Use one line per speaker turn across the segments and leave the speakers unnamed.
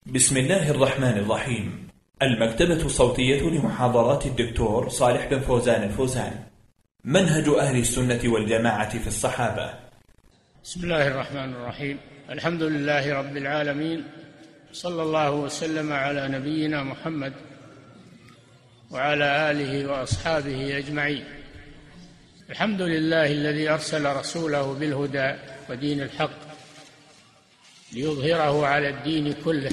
بسم الله الرحمن الرحيم. المكتبة الصوتية لمحاضرات الدكتور صالح بن فوزان الفوزان. منهج أهل السنة والجماعة في الصحابة.
بسم الله الرحمن الرحيم. الحمد لله رب العالمين، صلى الله وسلم على نبينا محمد وعلى آله وأصحابه أجمعين. الحمد لله الذي أرسل رسوله بالهدى ودين الحق ليظهره على الدين كله،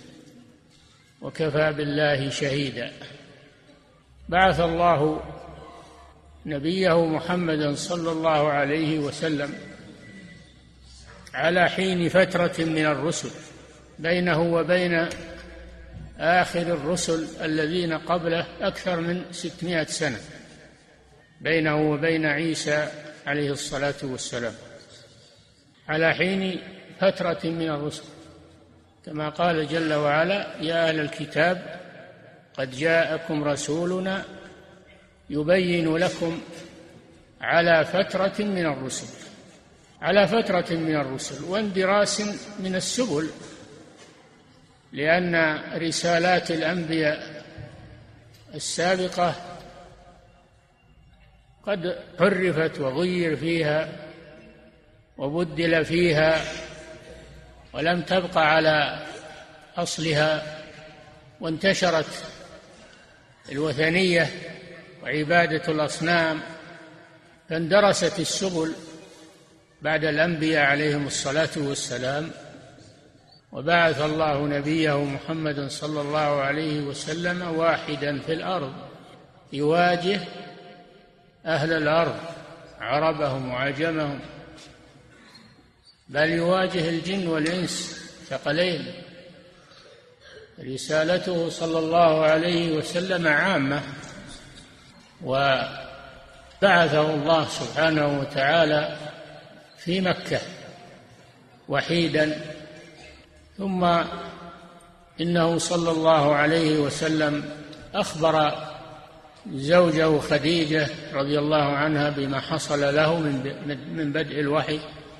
وكفى بالله شهيدا. بعث الله نبيه محمدا صلى الله عليه وسلم على حين فترة من الرسل بينه وبين آخر الرسل الذين قبله أكثر من 600 سنة، بينه وبين عيسى عليه الصلاة والسلام، على حين فترة من الرسل، كما قال جل وعلا: يا أهل الكتاب قد جاءكم رسولنا يبين لكم على فترة من الرسل، على فترة من الرسل واندراس من السبل، لأن رسالات الأنبياء السابقة قد حرفت وغير فيها وبدل فيها ولم تبق على أصلها، وانتشرت الوثنية وعبادة الأصنام، فاندرست السبل بعد الأنبياء عليهم الصلاة والسلام. وبعث الله نبيه محمدا صلى الله عليه وسلم واحدا في الأرض يواجه أهل الأرض عربهم وعجمهم، بل يواجه الجن والإنس ثقلين. رسالته صلى الله عليه وسلم عامة، وبعثه الله سبحانه وتعالى في مكة وحيدا، ثم إنه صلى الله عليه وسلم أخبر زوجه خديجة رضي الله عنها بما حصل له من بدء الوحي،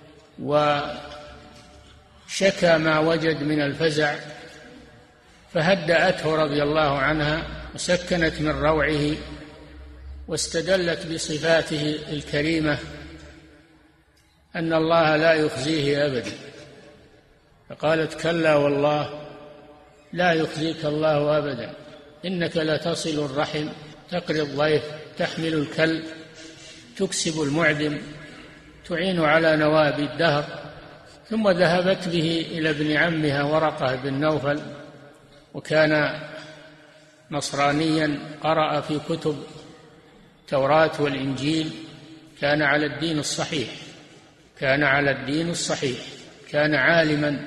وشكى ما وجد من الفزع، فهدأته رضي الله عنها وسكنت من روعه، واستدلت بصفاته الكريمة أن الله لا يخزيه أبدا، فقالت: كلا والله لا يخزيك الله أبدا، إنك لتصل الرحم، تقري الضيف، تحمل الكل، تكسب المعدم، تعين على نواب الدهر. ثم ذهبت به إلى ابن عمها ورقة بن نوفل، وكان نصرانيا، قرأ في كتب التوراة والإنجيل، كان على الدين الصحيح، كان على الدين الصحيح، كان عالما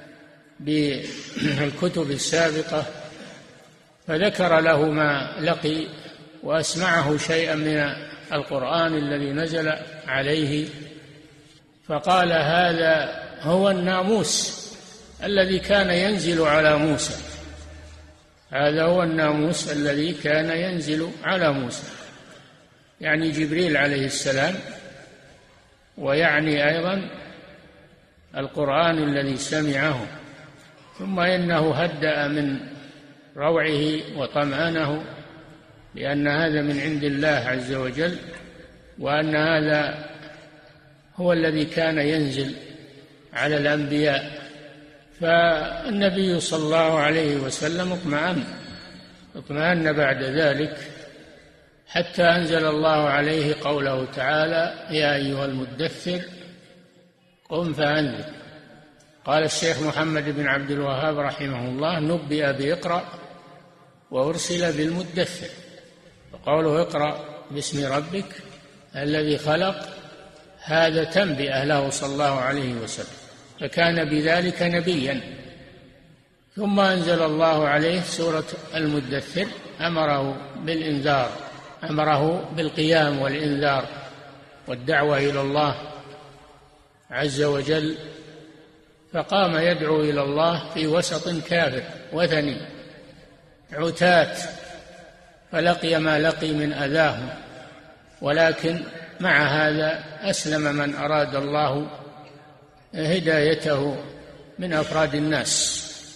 بالكتب السابقة، فذكر له ما لقي وأسمعه شيئا من القرآن الذي نزل عليه، فقال: هذا هو الناموس الذي كان ينزل على موسى، هذا هو الناموس الذي كان ينزل على موسى، يعني جبريل عليه السلام، ويعني أيضا القرآن الذي سمعه. ثم إنه هدأ من روعه وطمأنه، لأن هذا من عند الله عز وجل، وأن هذا هو الذي كان ينزل على الأنبياء. فالنبي صلى الله عليه وسلم اطمأن بعد ذلك، حتى أنزل الله عليه قوله تعالى: يا أيها المدثر قم فأنذر. قال الشيخ محمد بن عبد الوهاب رحمه الله: نبئ بإقرأ وأرسل بالمدثر، وقوله اقرأ باسم ربك الذي خلق، هذا تنبئة له صلى الله عليه وسلم، فكان بذلك نبيا. ثم أنزل الله عليه سورة المدثر، أمره بالإنذار، أمره بالقيام والإنذار والدعوة إلى الله عز وجل، فقام يدعو إلى الله في وسط كافر وثني عتاة، فلقي ما لقي من أذاهم، ولكن مع هذا أسلم من أراد الله هدايته من أفراد الناس.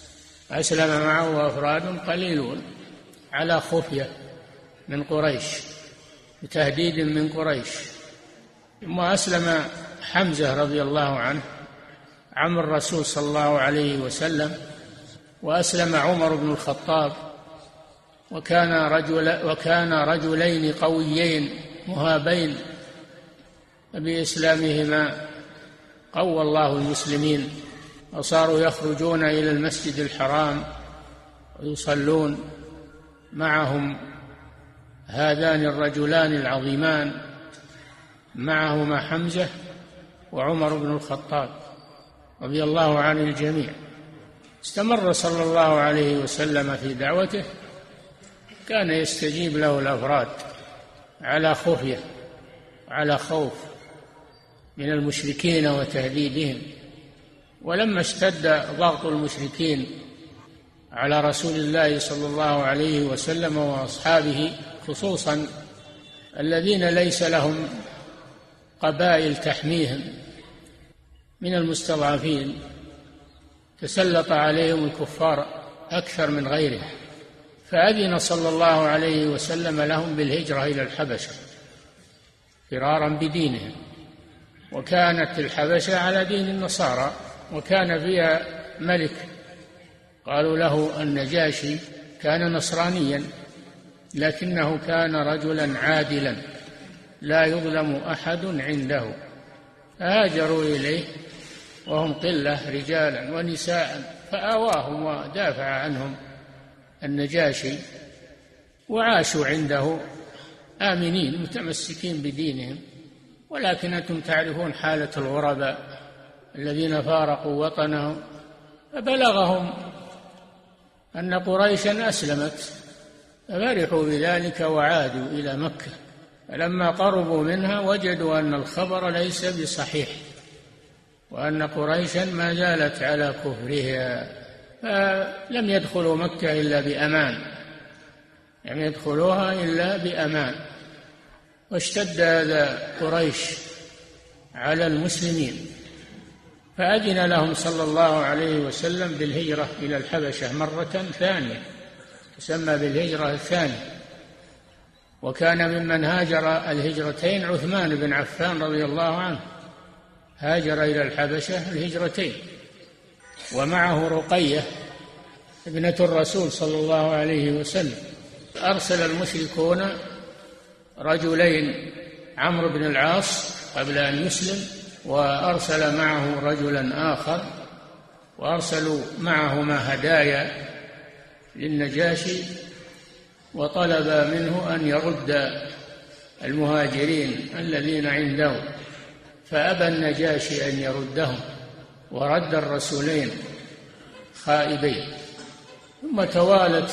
أسلم معه أفراد قليلون على خفية من قريش، بتهديد من قريش. ثم أسلم حمزة رضي الله عنه عم الرسول صلى الله عليه وسلم، وأسلم عمر بن الخطاب، وكان رجلين قويين مهابين، بإسلامهما قوى الله المسلمين، وصاروا يخرجون إلى المسجد الحرام ويصلون معهم هذان الرجلان العظيمان، معهما حمزة وعمر بن الخطاب رضي الله عن الجميع. استمر صلى الله عليه وسلم في دعوته، كان يستجيب له الأفراد على خفية، على خوف من المشركين وتهديدهم. ولما اشتد ضغط المشركين على رسول الله صلى الله عليه وسلم وأصحابه، خصوصا الذين ليس لهم قبائل تحميهم من المستضعفين، تسلط عليهم الكفار أكثر من غيرهم، فأذن صلى الله عليه وسلم لهم بالهجرة إلى الحبشة فرارا بدينهم. وكانت الحبشة على دين النصارى، وكان فيها ملك قالوا له النجاشي، كان نصرانيا لكنه كان رجلا عادلا لا يظلم أحد عنده، فهاجروا إليه وهم قلة رجالا ونساء، فآواهم ودافع عنهم النجاشي، وعاشوا عنده آمنين متمسكين بدينهم. ولكن أنتم تعرفون حالة الغرباء الذين فارقوا وطنهم، فبلغهم أن قريشا أسلمت، ففرحوا بذلك وعادوا إلى مكة، فلما قربوا منها وجدوا أن الخبر ليس بصحيح، وأن قريشا ما زالت على كفرها، فلم يدخلوا مكة إلا بأمان، لم يدخلوها إلا بأمان. واشتد أذى قريش على المسلمين، فأذن لهم صلى الله عليه وسلم بالهجرة إلى الحبشة مرة ثانية، تسمى بالهجرة الثانية. وكان ممن هاجر الهجرتين عثمان بن عفان رضي الله عنه، هاجر إلى الحبشة الهجرتين، ومعه رقية ابنة الرسول صلى الله عليه وسلم. أرسل المشركون رجلين، عمرو بن العاص قبل أن يسلم، وأرسل معه رجلا آخر، وأرسلوا معهما هدايا للنجاشي، وطلب منه أن يرد المهاجرين الذين عنده، فأبى النجاشي أن يردهم، ورد الرسولين خائبين. ثم توالت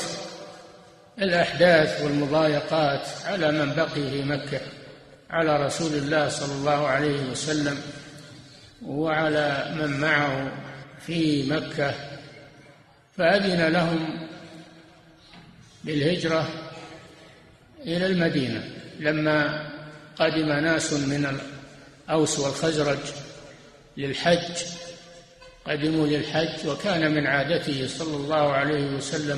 الأحداث والمضايقات على من بقي في مكة، على رسول الله صلى الله عليه وسلم وعلى من معه في مكة، فأذن لهم بالهجرة إلى المدينة. لما قدم ناس من الأوس والخزرج للحج، قدموا للحج، وكان من عادته صلى الله عليه وسلم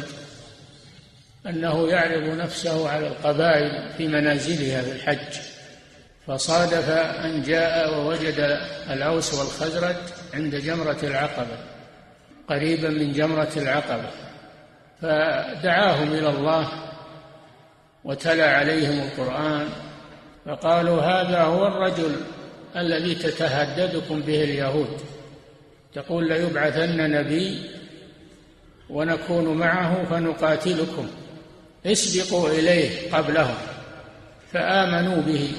أنه يعرض نفسه على القبائل في منازلها في الحج، فصادف أن جاء ووجد الأوس والخزرج عند جمرة العقبة، قريبا من جمرة العقبة، فدعاهم إلى الله وتلا عليهم القرآن، فقالوا هذا هو الرجل الذي تتهددكم به اليهود، تقول ليبعثن نبي ونكون معه فنقاتلكم، اسبقوا إليه قبلهم. فآمنوا به،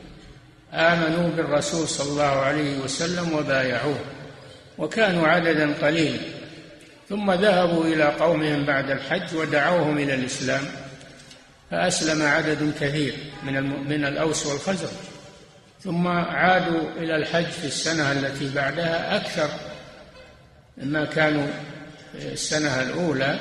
آمنوا بالرسول صلى الله عليه وسلم وبايعوه، وكانوا عددا قليلا. ثم ذهبوا إلى قومهم بعد الحج ودعوهم إلى الإسلام، فأسلم عدد كثير من الأوس والخزرج. ثم عادوا إلى الحج في السنة التي بعدها أكثر مما كانوا السنة الأولى،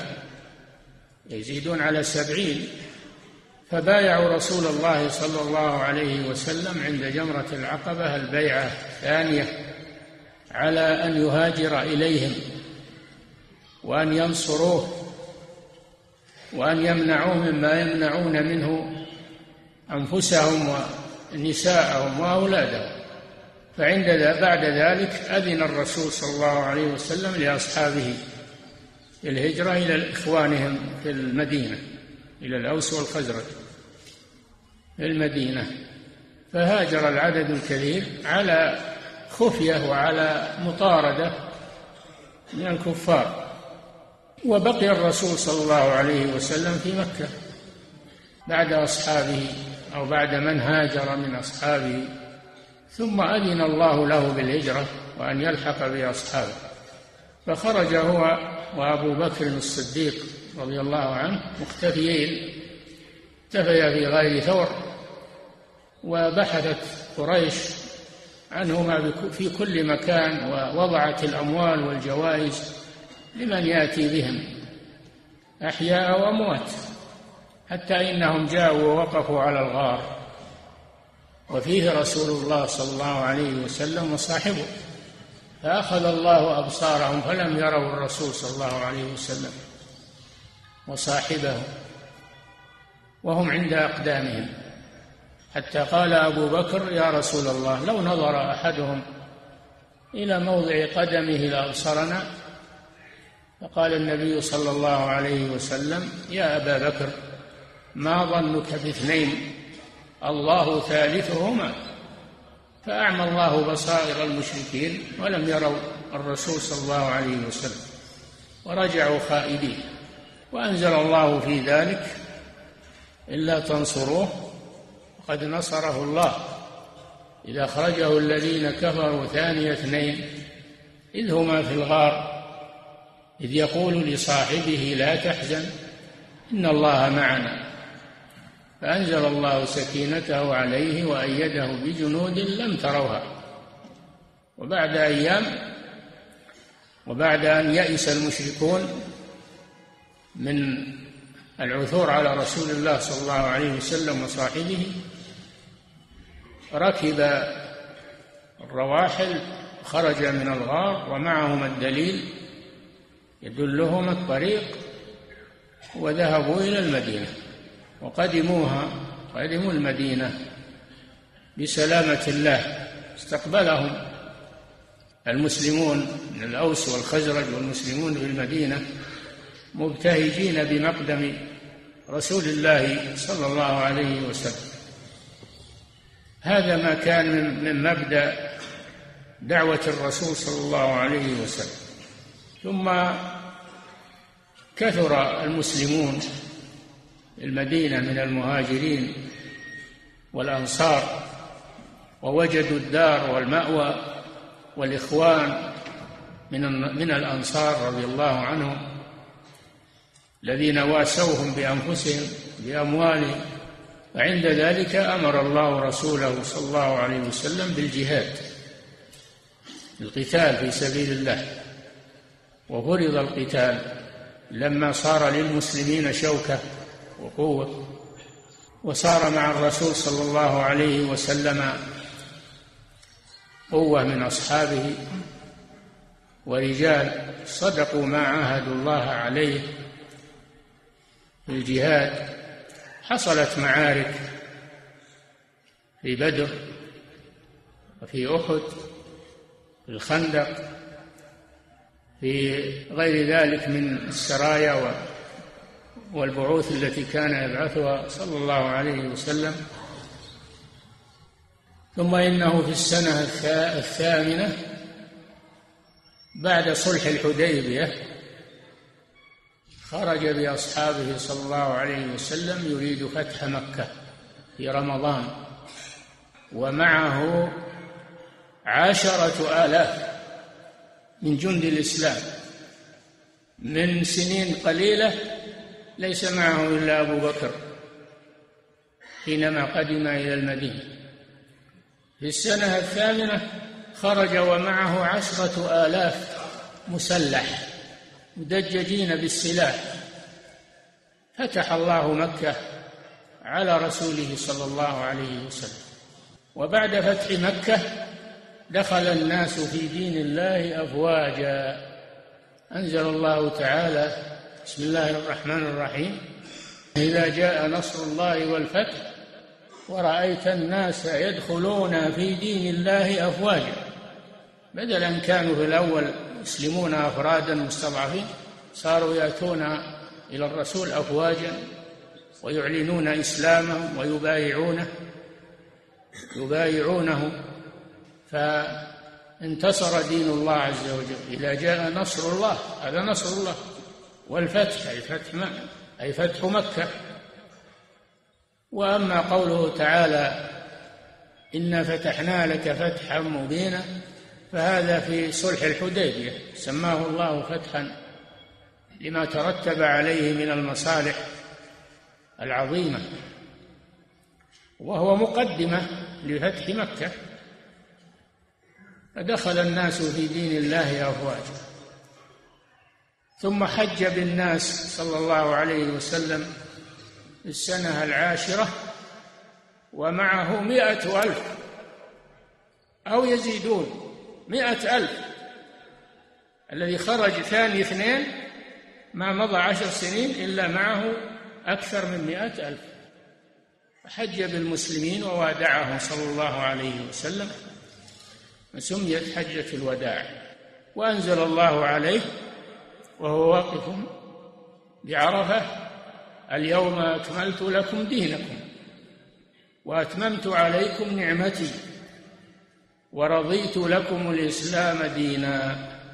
يزيدون على 70. فبايعوا رسول الله صلى الله عليه وسلم عند جمرة العقبة البيعة الثانية على أن يهاجر إليهم وأن ينصروه وأن يمنعوه مما يمنعون منه أنفسهم ونساءهم وأولادهم. بعد ذلك أذن الرسول صلى الله عليه وسلم لأصحابه الهجرة إلى إخوانهم في المدينة، إلى الأوس والخزرج في المدينة، فهاجر العدد الكثير على خفية وعلى مطاردة من الكفار، وبقي الرسول صلى الله عليه وسلم في مكة بعد أصحابه أو بعد من هاجر من أصحابه، ثم أذن الله له بالهجرة وأن يلحق بأصحابه، فخرج هو وأبو بكر الصديق رضي الله عنه مختفيين، اختفيا في غير ثور، وبحثت قريش عنهما في كل مكان، ووضعت الأموال والجوائز لمن يأتي بهم أحياء وأموات، حتى إنهم جاءوا ووقفوا على الغار وفيه رسول الله صلى الله عليه وسلم وصاحبه، فأخذ الله أبصارهم فلم يروا الرسول صلى الله عليه وسلم وصاحبه وهم عند أقدامهم، حتى قال أبو بكر: يا رسول الله، لو نظر أحدهم إلى موضع قدمه لأبصرنا. فقال النبي صلى الله عليه وسلم: يا أبا بكر، ما ظنك باثنين الله ثالثهما؟ فأعمى الله بصائر المشركين ولم يروا الرسول صلى الله عليه وسلم ورجعوا خائبين. وأنزل الله في ذلك: إلا تنصروه وقد نصره الله إذ أخرجه الذين كفروا ثاني اثنين إذ هما في الغار إذ يقول لصاحبه لا تحزن إن الله معنا، فأنزل الله سكينته عليه وأيده بجنود لم تروها. وبعد أيام، وبعد أن يئس المشركون من العثور على رسول الله صلى الله عليه وسلم وصاحبه، ركب الرواحل، خرج من الغار ومعهم الدليل يدلهم الطريق، وذهبوا إلى المدينة قدموا المدينة بسلامة الله. استقبلهم المسلمون من الأوس والخزرج والمسلمون في المدينة مبتهجين بمقدم رسول الله صلى الله عليه وسلم. هذا ما كان من مبدأ دعوة الرسول صلى الله عليه وسلم. ثم كثر المسلمون المدينة من المهاجرين والأنصار، ووجدوا الدار والمأوى والإخوان من الأنصار رضي الله عنهم الذين واسوهم بأنفسهم بأموالهم. وعند ذلك أمر الله رسوله صلى الله عليه وسلم بالجهاد، القتال في سبيل الله، وفرض القتال لما صار للمسلمين شوكة وقوة، وصار مع الرسول صلى الله عليه وسلم قوة من أصحابه ورجال صدقوا ما عاهدوا الله عليه في الجهاد. حصلت معارك في بدر وفي أحد، في الخندق، في غير ذلك من السرايا والبعوث التي كان يبعثها صلى الله عليه وسلم. ثم إنه في السنة الثامنة بعد صلح الحديبية خرج بأصحابه صلى الله عليه وسلم يريد فتح مكة في رمضان، ومعه 10,000 من جند الإسلام. من سنين قليلة ليس معه إلا أبو بكر حينما قدم إلى المدينة. في السنة الثامنة خرج ومعه 10,000 مسلح مدججين بالسلاح. فتح الله مكة على رسوله صلى الله عليه وسلم. وبعد فتح مكة دخل الناس في دين الله أفواجا، أنزل الله تعالى: بسم الله الرحمن الرحيم: إذا جاء نصر الله والفتح ورأيت الناس يدخلون في دين الله أفواجا. بدل أن كانوا في الأول يسلمون أفرادا مستضعفين، صاروا يأتون إلى الرسول أفواجا ويعلنون إسلامهم ويبايعونه، فانتصر دين الله عز وجل. إذا جاء نصر الله، هذا نصر الله، والفتح أي فتح مكة. وأما قوله تعالى: إنا فتحنا لك فتحا مبينا، فهذا في صلح الحديبية، سماه الله فتحا لما ترتب عليه من المصالح العظيمة، وهو مقدمة لفتح مكة، فدخل الناس في دين الله أفواجا. ثم حج بالناس صلى الله عليه وسلم في السنة 10 ومعه 100,000 أو يزيدون 100,000. الذي خرج ثاني 2 ما مضى 10 سنين إلا معه أكثر من 100,000. حج بالمسلمين ووادعهم صلى الله عليه وسلم، وسميت حجة الوداع. وأنزل الله عليه وهو واقف بعرفة: اليوم أكملت لكم دينكم وأتممت عليكم نعمتي ورضيت لكم الإسلام دينا.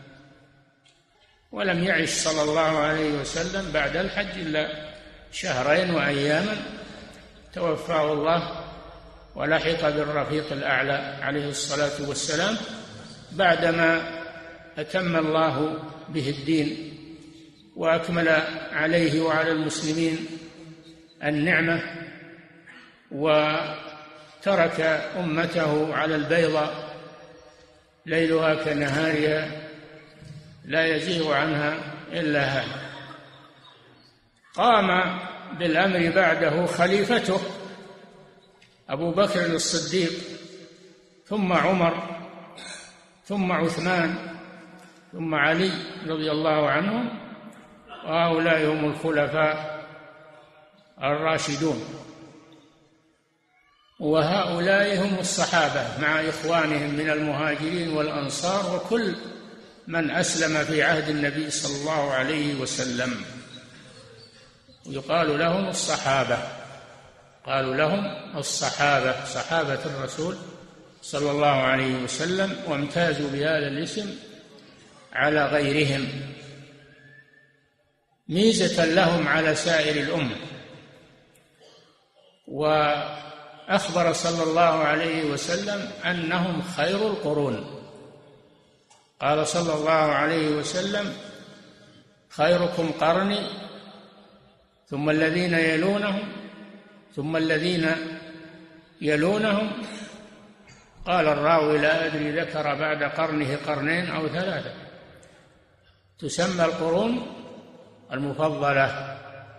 ولم يعش صلى الله عليه وسلم بعد الحج إلا 2 وأياما، توفاه الله ولحق بالرفيق الأعلى عليه الصلاة والسلام بعدما أتم الله به الدين وأكمل عليه وعلى المسلمين النعمة، وترك أمته على البيضاء ليلها كنهارها لا يزيغ عنها إلا هذا. قام بالأمر بعده خليفته أبو بكر الصديق، ثم عمر، ثم عثمان، ثم علي رضي الله عنهم، وهؤلاء هم الخلفاء الراشدون. وهؤلاء هم الصحابة مع إخوانهم من المهاجرين والأنصار وكل من أسلم في عهد النبي صلى الله عليه وسلم، يقال لهم الصحابة، قالوا لهم الصحابة، صحابة الرسول صلى الله عليه وسلم، وامتازوا بهذا الاسم على غيرهم ميزة لهم على سائر الأمة. وأخبر صلى الله عليه وسلم أنهم خير القرون، قال صلى الله عليه وسلم: خيركم قرني ثم الذين يلونهم ثم الذين يلونهم. قال الراوي: لا أدري ذكر بعد قرنه 2 أو 3. تسمى القرون المفضلة،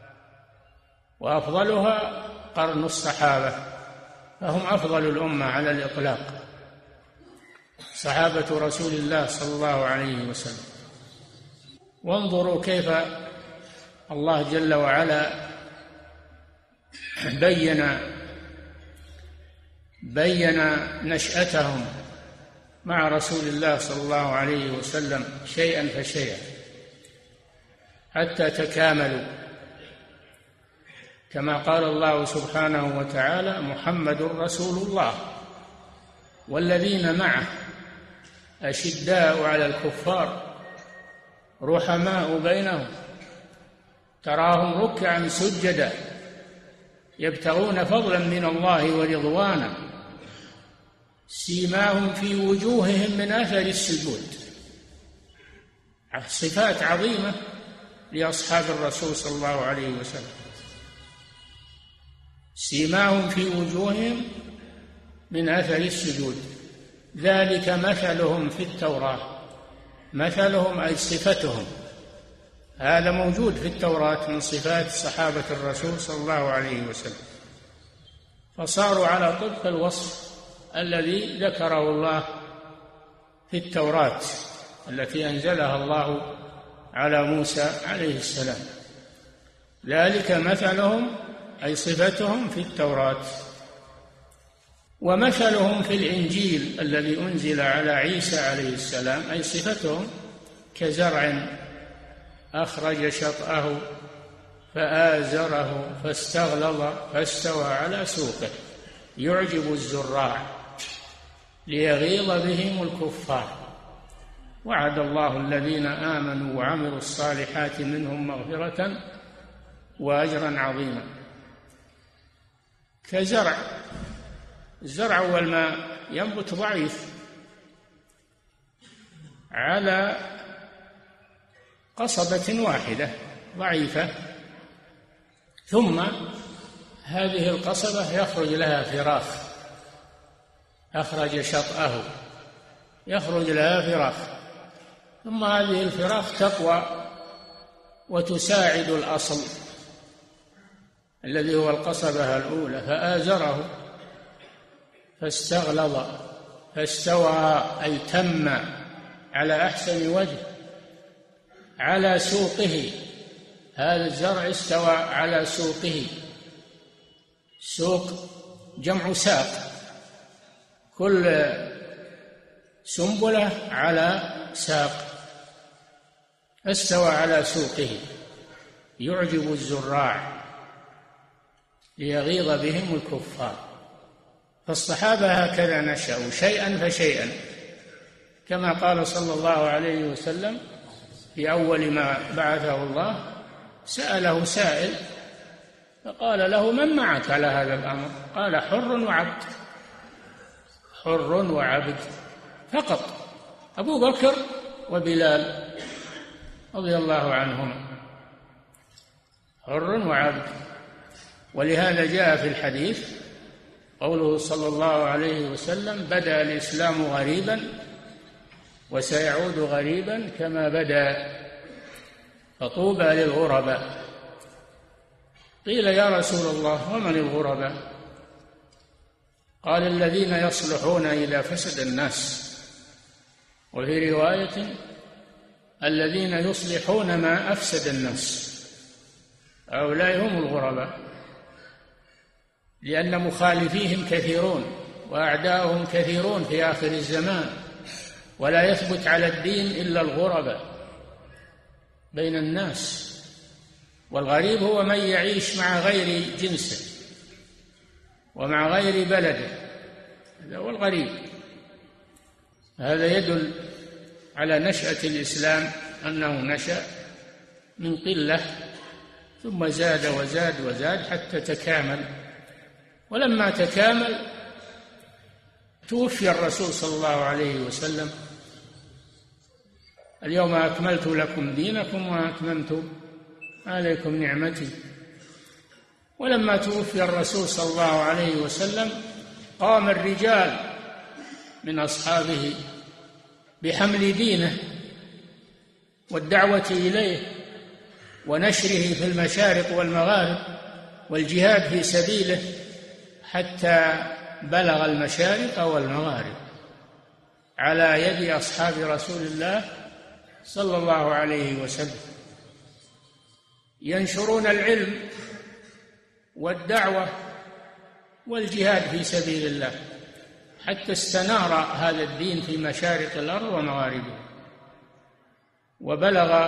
وأفضلها قرن الصحابة، فهم أفضل الأمة على الإطلاق، صحابة رسول الله صلى الله عليه وسلم. وانظروا كيف الله جل وعلا بين نشأتهم مع رسول الله صلى الله عليه وسلم شيئا فشيئا حتى تكاملوا، كما قال الله سبحانه وتعالى: محمد رسول الله والذين معه أشداء على الكفار رحماء بينهم تراهم ركعا سجدا يبتغون فضلا من الله ورضوانا سيماهم في وجوههم من أثر السجود. صفات عظيمة لأصحاب الرسول صلى الله عليه وسلم. سيماهم في وجوههم من أثر السجود، ذلك مثلهم في التوراة. مثلهم أي صفتهم، هذا موجود في التوراة من صفات صحابة الرسول صلى الله عليه وسلم، فصاروا على طبق الوصف الذي ذكره الله في التوراة التي أنزلها الله على موسى عليه السلام. ذلك مثلهم أي صفتهم في التوراة، ومثلهم في الإنجيل الذي أنزل على عيسى عليه السلام أي صفتهم كزرع أخرج شطأه فآزره فاستغلظ فاستوى على سوقه يعجب الزراع ليغيظ بهم الكفار. وعد الله الذين آمنوا وعملوا الصالحات منهم مغفرة وأجرا عظيما. كزرع، الزرع أول ما ينبت ضعيف على قصبة واحدة ضعيفة، ثم هذه القصبة يخرج لها فراخ، أخرج شطأه يخرج لها فراخ، ثم هذه الفراخ تقوى وتساعد الأصل الذي هو القصبة الأولى، فآزره فاستغلظ فاستوى أي تم على أحسن وجه على سوقه. هذا الزرع استوى على سوقه. سوق جمع ساق، كل سنبلة على ساق، استوى على سوقه يعجب الزراع ليغيظ بهم الكفار. فالصحابة هكذا نشأوا شيئا فشيئا، كما قال صلى الله عليه وسلم في أول ما بعثه الله سأله سائل فقال له: من معك على هذا الأمر؟ قال: حر وعبد. حر وعبد فقط، أبو بكر وبلال رضي الله عنهما، حر وعبد. ولهذا جاء في الحديث قوله صلى الله عليه وسلم: بدأ الإسلام غريبا وسيعود غريبا كما بدأ، فطوبى للغرباء. قيل: يا رسول الله ومن الغرباء؟ قال: الذين يصلحون إذا فسد الناس، وفي رواية: الذين يصلحون ما أفسد الناس. هؤلاء هم الغرباء، لأن مخالفيهم كثيرون وأعداؤهم كثيرون في آخر الزمان، ولا يثبت على الدين إلا الغرباء بين الناس. والغريب هو من يعيش مع غير جنسه ومع غير بلده، هذا هو الغريب. هذا يدل على نشأة الإسلام أنه نشأ من قلة ثم زاد وزاد وزاد حتى تكامل. ولما تكامل توفي الرسول صلى الله عليه وسلم: اليوم أكملت لكم دينكم وأتممت عليكم نعمتي. ولما توفي الرسول صلى الله عليه وسلم قام الرجال من أصحابه بحمل دينه والدعوة إليه ونشره في المشارق والمغارب والجهاد في سبيله حتى بلغ المشارق والمغارب على يد أصحاب رسول الله صلى الله عليه وسلم، ينشرون العلم والدعوة والجهاد في سبيل الله حتى استنار هذا الدين في مشارق الأرض ومغاربها، وبلغ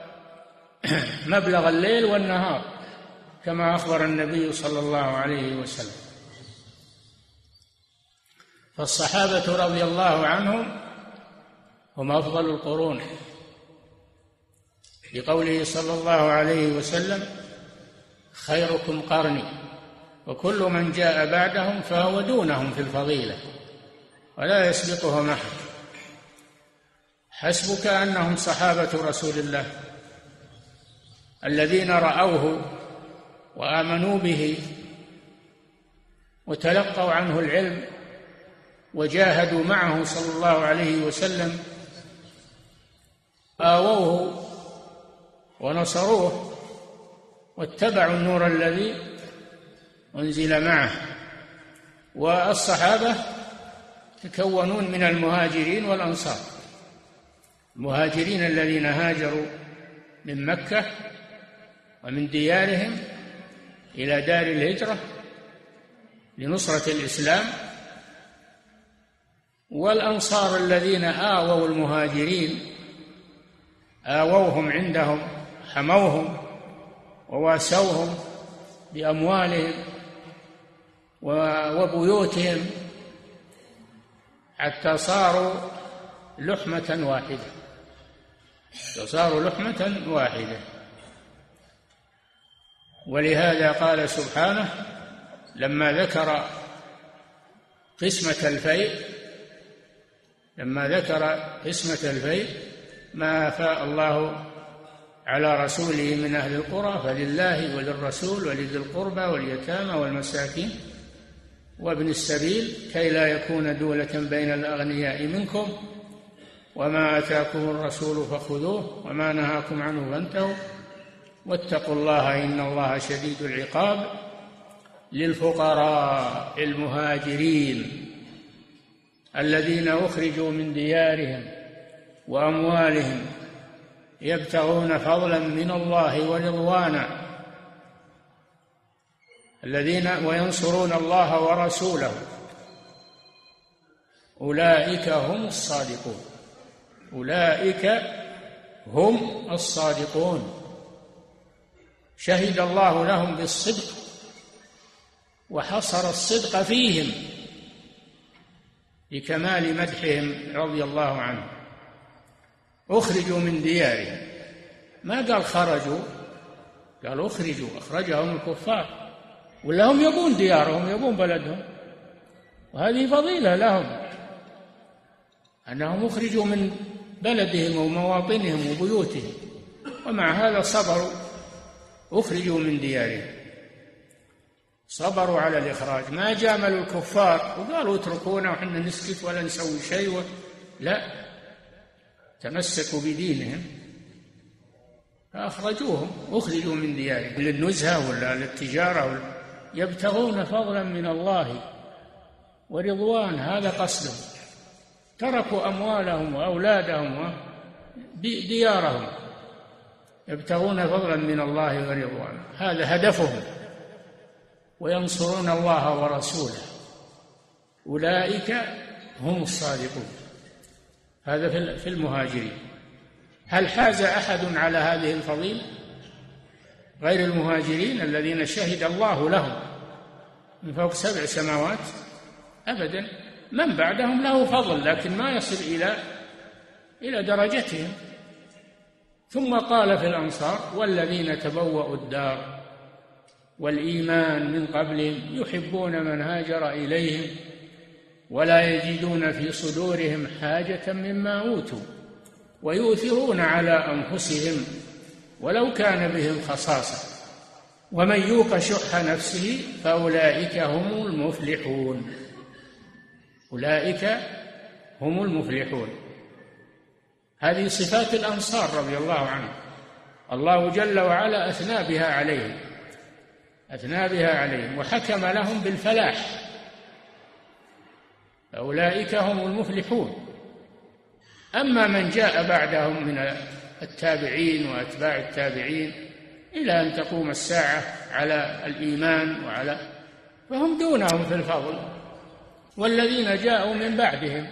مبلغ الليل والنهار كما أخبر النبي صلى الله عليه وسلم. فالصحابة رضي الله عنهم هم أفضل القرون، بقوله صلى الله عليه وسلم: خيركم قرني، وكل من جاء بعدهم فهو دونهم في الفضيلة ولا يسبقهم أحد. حسبك أنهم صحابة رسول الله الذين رأوه وآمنوا به وتلقوا عنه العلم وجاهدوا معه صلى الله عليه وسلم، آووه ونصروه واتبعوا النور الذي أنزل معه. والصحابة يتكونون من المهاجرين والأنصار. المهاجرين الذين هاجروا من مكة ومن ديارهم إلى دار الهجرة لنصرة الإسلام، والأنصار الذين آووا المهاجرين آووهم عندهم، حموهم وواسوهم بأموالهم وبيوتهم حتى صاروا لحمة واحدة. ولهذا قال سبحانه لما ذكر قسمة الفيء ما أفاء الله على رسوله من أهل القرى فلله وللرسول ولذي القربى واليتامى والمساكين وابن السبيل كي لا يكون دولة بين الأغنياء منكم وما آتاكم الرسول فخذوه وما نهاكم عنه فانتهوا واتقوا الله إن الله شديد العقاب. للفقراء المهاجرين الذين أخرجوا من ديارهم وأموالهم يبتغون فضلا من الله ورضوانا الذين وينصرون الله ورسوله أولئك هم الصادقون شهد الله لهم بالصدق وحصر الصدق فيهم لكمال مدحهم رضي الله عنهم. أخرجوا من ديارهم، ما قال خرجوا، قال أخرجوا، أخرجهم الكفار ولا هم يبون ديارهم يبون بلدهم، وهذه فضيلة لهم أنهم أخرجوا من بلدهم ومواطنهم وبيوتهم، ومع هذا صبروا، أخرجوا من ديارهم، صبروا على الإخراج، ما جاملوا الكفار وقالوا اتركونا وحنا نسكت ولا نسوي شيء، لا، تمسكوا بدينهم فأخرجوهم، أخرجوا من ديارهم للنزهة ولا للتجارة يبتغون فضلا من الله ورضوان، هذا قصدهم، تركوا أموالهم وأولادهم وديارهم يبتغون فضلا من الله ورضوان، هذا هدفهم، وينصرون الله ورسوله أولئك هم الصادقون. هذا في المهاجرين. هل حاز أحد على هذه الفضيلة غير المهاجرين الذين شهد الله لهم من فوق 7 سماوات؟ أبدا، من بعدهم له فضل لكن ما يصل إلى درجتهم. ثم قال في الأنصار والذين تبوأوا الدار والإيمان من قبلهم يحبون من هاجر إليهم ولا يجدون في صدورهم حاجة مما أوتوا ويؤثرون على أنفسهم ولو كان بهم خصاصة ومن يوق شح نفسه فأولئك هم المفلحون. أولئك هم المفلحون. هذه صفات الأنصار رضي الله عنهم، الله جل وعلا أثنى بها عليهم وحكم لهم بالفلاح، فأولئك هم المفلحون. أما من جاء بعدهم من التابعين وأتباع التابعين إلى أن تقوم الساعة على الإيمان فهم دونهم في الفضل. والذين جاءوا من بعد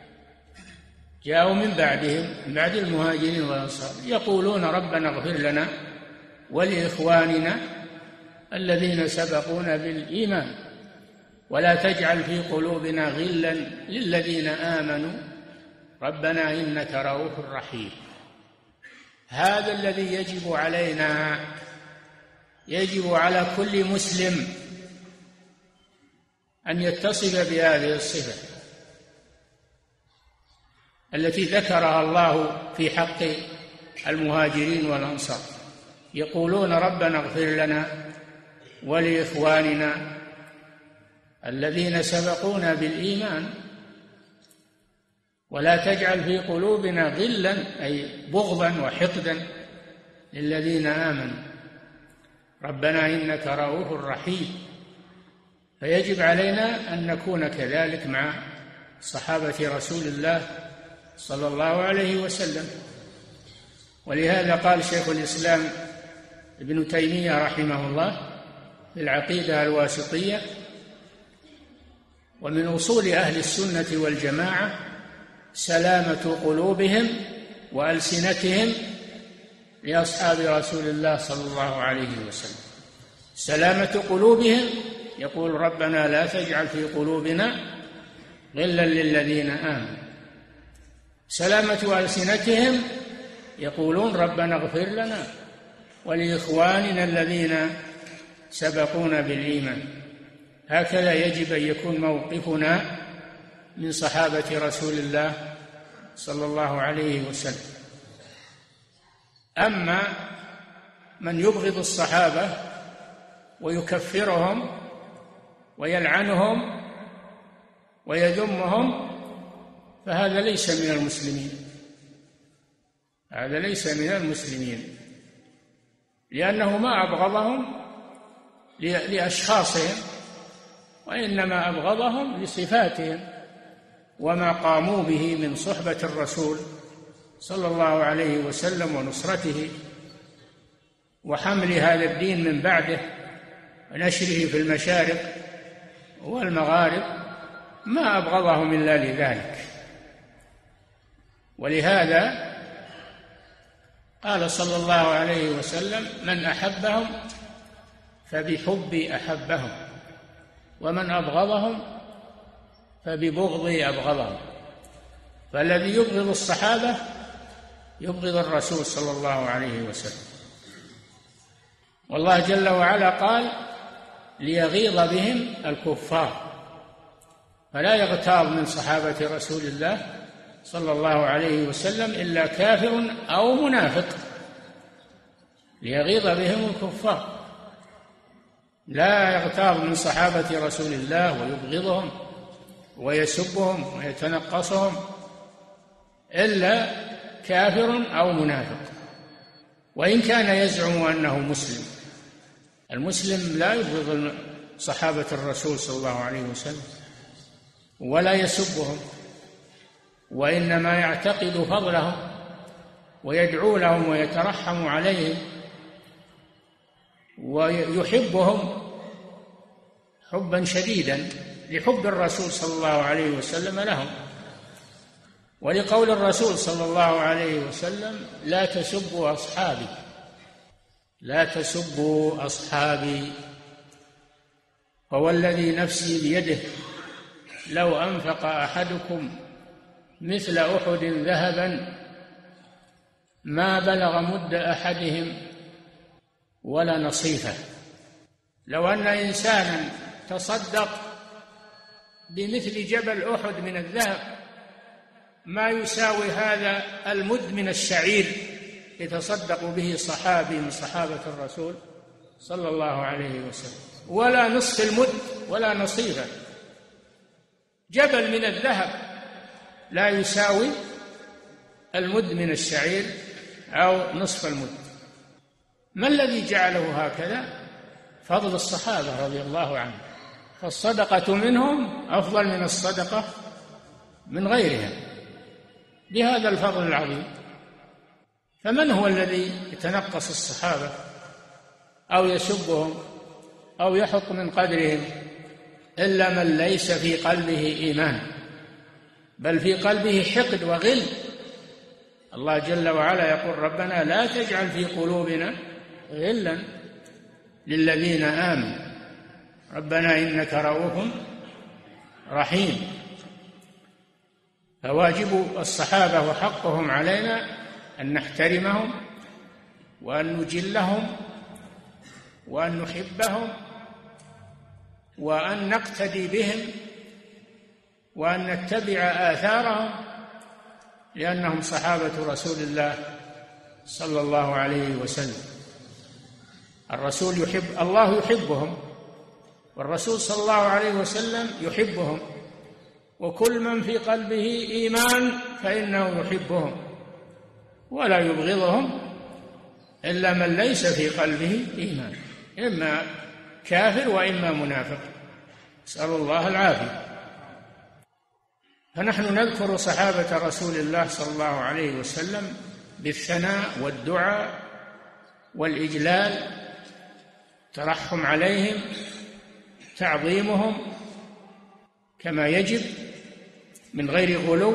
بعد المهاجرين والأنصار يقولون ربنا اغفر لنا ولإخواننا الذين سبقونا بالإيمان ولا تجعل في قلوبنا غلا للذين آمنوا ربنا إنك رؤوف رحيم. هذا الذي يجب علينا، يجب على كل مسلم أن يتصف بهذه الصفة التي ذكرها الله في حق المهاجرين والأنصار، يقولون ربنا اغفر لنا ولإخواننا الذين سبقونا بالإيمان ولا تجعل في قلوبنا غلا أي بغضا وحقدا للذين آمنوا ربنا إنك رؤوف رحيم. فيجب علينا أن نكون كذلك مع صحابة رسول الله صلى الله عليه وسلم. ولهذا قال شيخ الإسلام ابن تيمية رحمه الله في العقيدة الواسطية: ومن أصول أهل السنة والجماعة سلامة قلوبهم وألسنتهم لأصحاب رسول الله صلى الله عليه وسلم. سلامة قلوبهم، يقول: ربنا لا تجعل في قلوبنا غلا للذين آمنوا. سلامة ألسنتهم، يقولون: ربنا اغفر لنا ولإخواننا الذين سبقونا بالإيمان. هكذا يجب أن يكون موقفنا من صحابة رسول الله صلى الله عليه وسلم. أما من يبغض الصحابة ويكفرهم ويلعنهم ويذمهم فهذا ليس من المسلمين، هذا ليس من المسلمين، لأنه ما أبغضهم لأشخاصهم، وإنما أبغضهم لصفاتهم وما قاموا به من صحبة الرسول صلى الله عليه وسلم ونصرته وحمل هذا الدين من بعده ونشره في المشارق والمغارب. ما أبغضهم إلا لذلك. ولهذا قال صلى الله عليه وسلم: من أحبهم فبحبي أحبهم، ومن أبغضهم فببغضي أبغضهم. فالذي يبغض الصحابة يبغض الرسول صلى الله عليه وسلم. والله جل وعلا قال: ليغيظ بهم الكفار. فلا يغتاظ من صحابة رسول الله صلى الله عليه وسلم إلا كافر أو منافق، ليغيظ بهم الكفار. لا يغتاظ من صحابة رسول الله ويبغضهم ويسبهم ويتنقصهم إلا كافر أو منافق، وإن كان يزعم أنه مسلم. المسلم لا يبغض صحابة الرسول صلى الله عليه وسلم ولا يسبهم، وإنما يعتقد فضلهم ويدعو لهم ويترحم عليهم ويحبهم حبا شديدا لحب الرسول صلى الله عليه وسلم لهم، ولقول الرسول صلى الله عليه وسلم: لا تسبوا أصحابي، لا تسبوا أصحابي، فوالذي نفسي بيده لو أنفق أحدكم مثل أحد ذهبا ما بلغ مد أحدهم ولا نصيفه. لو أن إنسانا تصدق بمثل جبل أحد من الذهب ما يساوي هذا المد من الشعير يتصدق به صحابي من صحابة الرسول صلى الله عليه وسلم، ولا نصف المد ولا نصيفه. جبل من الذهب لا يساوي المد من الشعير أو نصف المد. ما الذي جعله هكذا؟ فضل الصحابة رضي الله عنهم، فالصدقة منهم أفضل من الصدقة من غيرهم بهذا الفضل العظيم. فمن هو الذي يتنقص الصحابة أو يسبهم أو يحط من قدرهم إلا من ليس في قلبه إيمان، بل في قلبه حقد وغل. الله جل وعلا يقول: ربنا لا تجعل في قلوبنا غلا للذين آمنوا ربنا إنك رؤوف رحيم. فواجب الصحابة وحقهم علينا أن نحترمهم وأن نجلهم وأن نحبهم وأن نقتدي بهم وأن نتبع آثارهم، لأنهم صحابة رسول الله صلى الله عليه وسلم. الرسول يحب، الله يحبهم، والرسول صلى الله عليه وسلم يحبهم، وكل من في قلبه إيمان فإنه يحبهم ولا يبغضهم إلا من ليس في قلبه إيمان، إما كافر وإما منافق، نسأل الله العافية. فنحن نذكر صحابة رسول الله صلى الله عليه وسلم بالثناء والدعاء والإجلال، ترحم عليهم، تعظيمهم كما يجب من غير غلو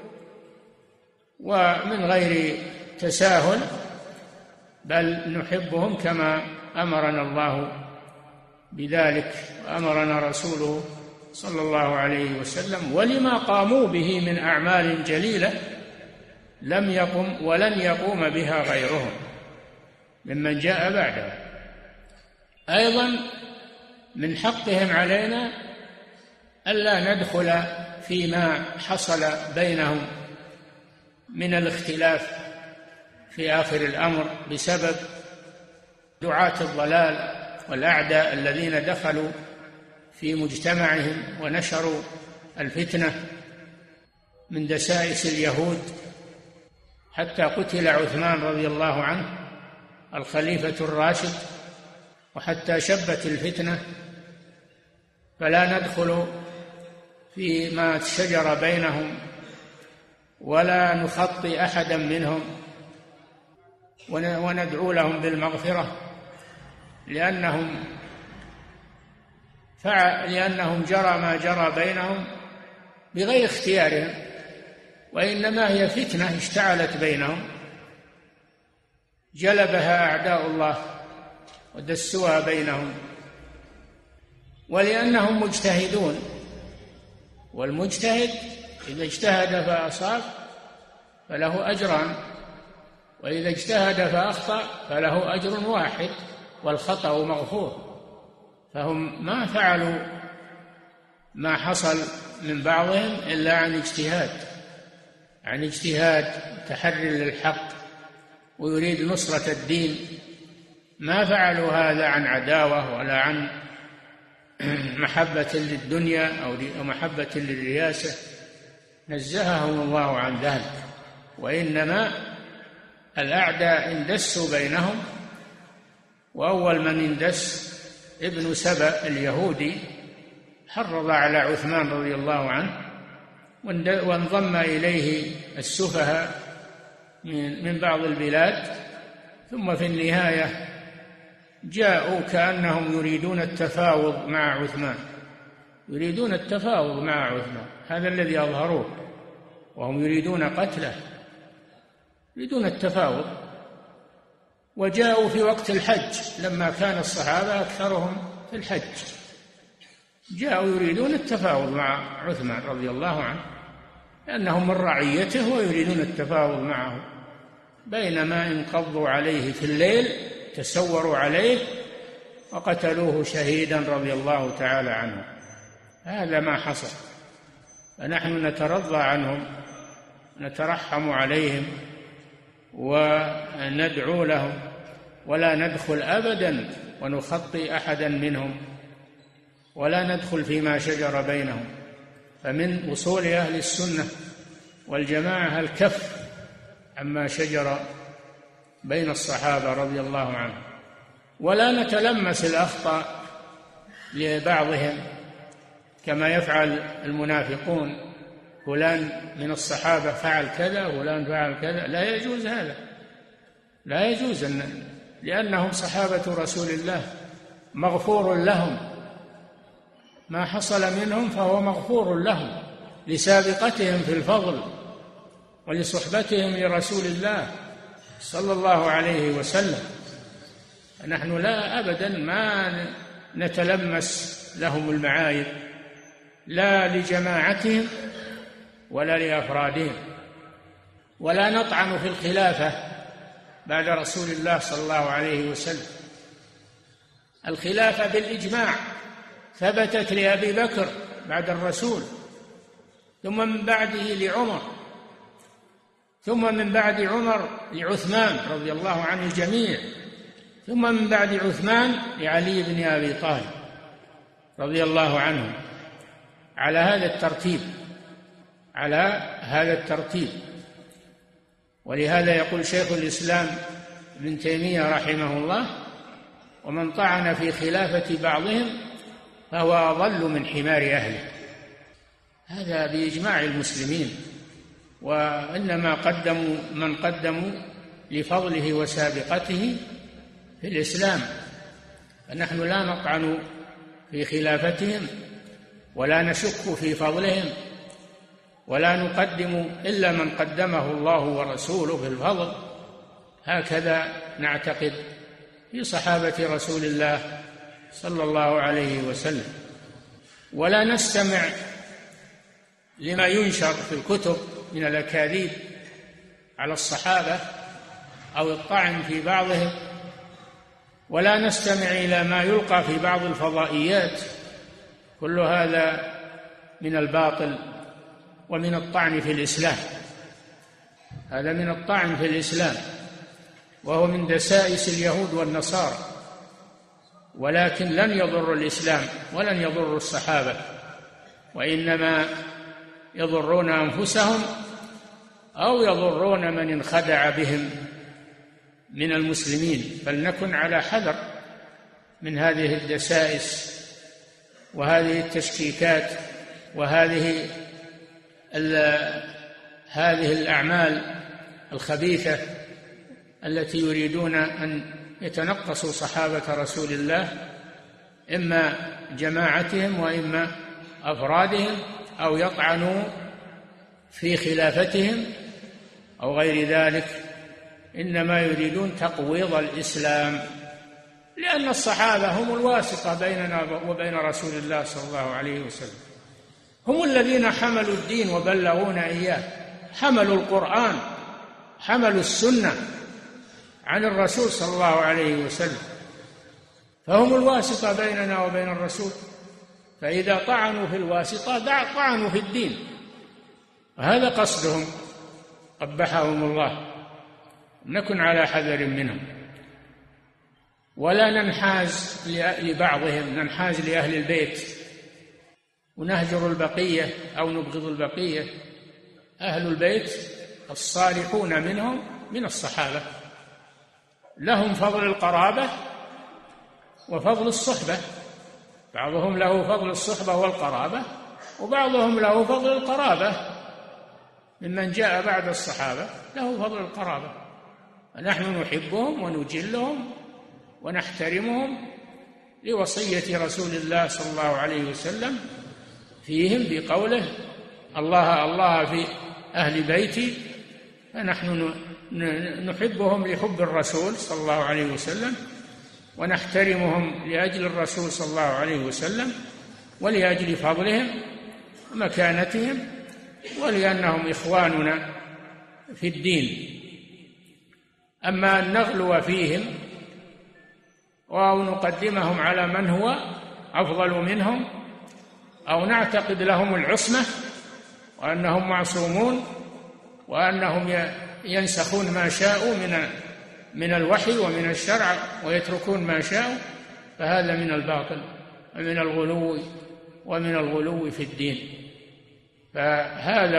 ومن غير تساهل، بل نحبهم كما أمرنا الله بذلك وأمرنا رسوله صلى الله عليه وسلم، ولما قاموا به من أعمال جليلة لم يقم ولن يقوم بها غيرهم ممن جاء بعده. أيضا من حقهم علينا ألا ندخل فيما حصل بينهم من الاختلاف في آخر الأمر بسبب دعاة الضلال والأعداء الذين دخلوا في مجتمعهم ونشروا الفتنة من دسائس اليهود، حتى قتل عثمان رضي الله عنه الخليفة الراشد، وحتى شبت الفتنة. فلا ندخل فيما شجر بينهم ولا نخطي أحدا منهم، وندعو لهم بالمغفرة لأنهم جرى ما جرى بينهم بغير اختيارهم، وإنما هي فتنة اشتعلت بينهم جلبها أعداء الله ودسوها بينهم، ولأنهم مجتهدون، والمجتهد إذا اجتهد فأصاب فله أجران، وإذا اجتهد فأخطأ فله أجر واحد والخطأ مغفور. فهم ما فعلوا ما حصل من بعضهم إلا عن اجتهاد تحري للحق ويريد نصرة الدين، ما فعلوا هذا عن عداوة ولا عن محبة للدنيا أو محبة للرياسة، نزههم الله عن ذلك. وإنما الأعداء اندسوا بينهم، وأول من اندس ابن سبأ اليهودي حرض على عثمان رضي الله عنه، وانضم إليه السفهاء من بعض البلاد، ثم في النهاية جاءوا كأنهم يريدون التفاوض مع عثمان، هذا الذي أظهروه، وهم يريدون قتله، يريدون التفاوض. وجاءوا في وقت الحج لما كان الصحابة أكثرهم في الحج، جاءوا يريدون التفاوض مع عثمان رضي الله عنه لأنهم من رعيته ويريدون التفاوض معه، بينما انقضوا عليه في الليل تسوروا عليه وقتلوه شهيدا رضي الله تعالى عنه. هذا ما حصل، فنحن نترضى عنهم، نترحم عليهم وندعو لهم، ولا ندخل أبدا ونخطي أحدا منهم، ولا ندخل فيما شجر بينهم. فمن أصول أهل السنة والجماعة الكف عما شجر بين الصحابة رضي الله عنهم، ولا نتلمس الأخطاء لبعضهم كما يفعل المنافقون، فلان من الصحابة فعل كذا وفلان فعل كذا. لا يجوز هذا، لا يجوز، لأنهم صحابة رسول الله مغفور لهم، ما حصل منهم فهو مغفور لهم لسابقتهم في الفضل ولصحبتهم لرسول الله صلى الله عليه وسلم. نحن لا أبدا ما نتلمس لهم المعايب، لا لجماعتهم ولا لأفرادهم، ولا نطعن في الخلافة بعد رسول الله صلى الله عليه وسلم. الخلافة بالإجماع ثبتت لأبي بكر بعد الرسول، ثم من بعده لعمر، ثم من بعد عمر لعثمان رضي الله عن الجميع، ثم من بعد عثمان لعلي بن أبي طالب رضي الله عنه، على هذا الترتيب. ولهذا يقول شيخ الإسلام ابن تيمية رحمه الله: ومن طعن في خلافة بعضهم فهو أضل من حمار أهله. هذا بإجماع المسلمين، وإنما قدموا من قدموا لفضله وسابقته في الإسلام، فنحن لا نطعن في خلافتهم ولا نشك في فضلهم، ولا نقدم إلا من قدمه الله ورسوله في الفضل. هكذا نعتقد في صحابة رسول الله صلى الله عليه وسلم. ولا نستمع لما ينشر في الكتب من الأكاذيب على الصحابة أو الطعن في بعضهم، ولا نستمع إلى ما يلقى في بعض الفضائيات، كل هذا من الباطل ومن الطعن في الإسلام. هذا من الطعن في الإسلام، وهو من دسائس اليهود والنصارى، ولكن لن يضر الإسلام ولن يضر الصحابة، وإنما يضرون أنفسهم أو يضرون من انخدع بهم من المسلمين. فلنكن على حذر من هذه الدسائس وهذه التشكيكات وهذه الأعمال الخبيثة التي يريدون أن يتنقصوا صحابة رسول الله، إما جماعتهم وإما أفرادهم، أو يطعنوا في خلافتهم أو غير ذلك. إنما يريدون تقويض الإسلام، لأن الصحابة هم الواسطة بيننا وبين رسول الله صلى الله عليه وسلم، هم الذين حملوا الدين وبلغونا إياه، حملوا القرآن، حملوا السنة عن الرسول صلى الله عليه وسلم، فهم الواسطة بيننا وبين الرسول. فإذا طعنوا في الواسطة طعنوا في الدين، وهذا قصدهم قبحهم الله. نكن على حذر منهم، ولا ننحاز لبعضهم، ننحاز لأهل البيت ونهجر البقية أو نبغض البقية. أهل البيت الصالحون منهم من الصحابة لهم فضل القرابة وفضل الصحبة، بعضهم له فضل الصحبة والقرابة، وبعضهم له فضل القرابة ممن جاء بعد الصحابة له فضل القرابة. ونحن نحبهم ونجلهم ونحترمهم لوصية رسول الله صلى الله عليه وسلم فيهم بقوله: الله الله في أهل بيتي. فنحن نحبهم لحب الرسول صلى الله عليه وسلم، ونحترمهم لأجل الرسول صلى الله عليه وسلم، ولأجل فضلهم ومكانتهم، ولأنهم إخواننا في الدين. أما أن نغلو فيهم أو نقدمهم على من هو أفضل منهم، أو نعتقد لهم العصمة وأنهم معصومون وأنهم ينسخون ما شاءوا من الوحي ومن الشرع ويتركون ما شاءوا، فهذا من الباطل ومن الغلو في الدين. فهذا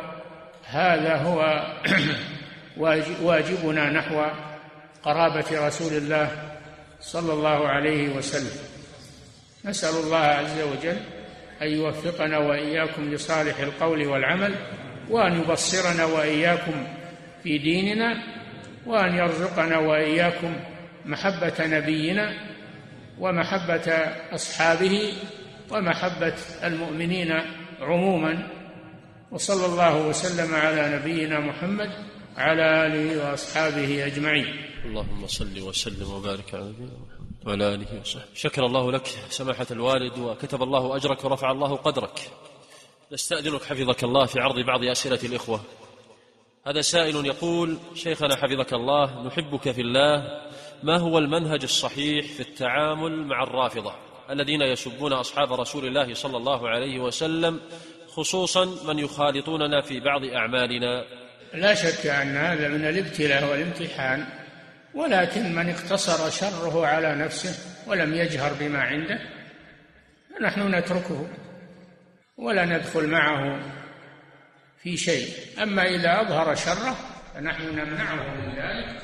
هو واجبنا نحو قرابة رسول الله صلى الله عليه وسلم. نسأل الله عز وجل أن يوفقنا وإياكم لصالح القول والعمل، وأن يبصرنا وإياكم في ديننا، وأن يرزقنا وإياكم محبة نبينا ومحبة أصحابه ومحبة المؤمنين عموما. وصلى الله وسلم على نبينا محمد وعلى آله وأصحابه أجمعين.
اللهم صل وسلم وبارك على نبينا محمد وعلى آله وصحبه. شكر الله لك سماحة الوالد، وكتب الله أجرك ورفع الله قدرك. نستأذنك حفظك الله في عرض بعض أسئلة الإخوة. هذا سائل يقول: شيخنا حفظك الله، نحبك في الله، ما هو المنهج الصحيح في التعامل مع الرافضة الذين يسبون أصحاب رسول الله صلى الله عليه وسلم، خصوصا من يخالطوننا في بعض أعمالنا؟
لا شك أن هذا من الابتلاء والامتحان، ولكن من اقتصر شره على نفسه ولم يجهر بما عنده فنحن نتركه ولا ندخل معه في شيء. أما إذا أظهر شره فنحن نمنعه من ذلك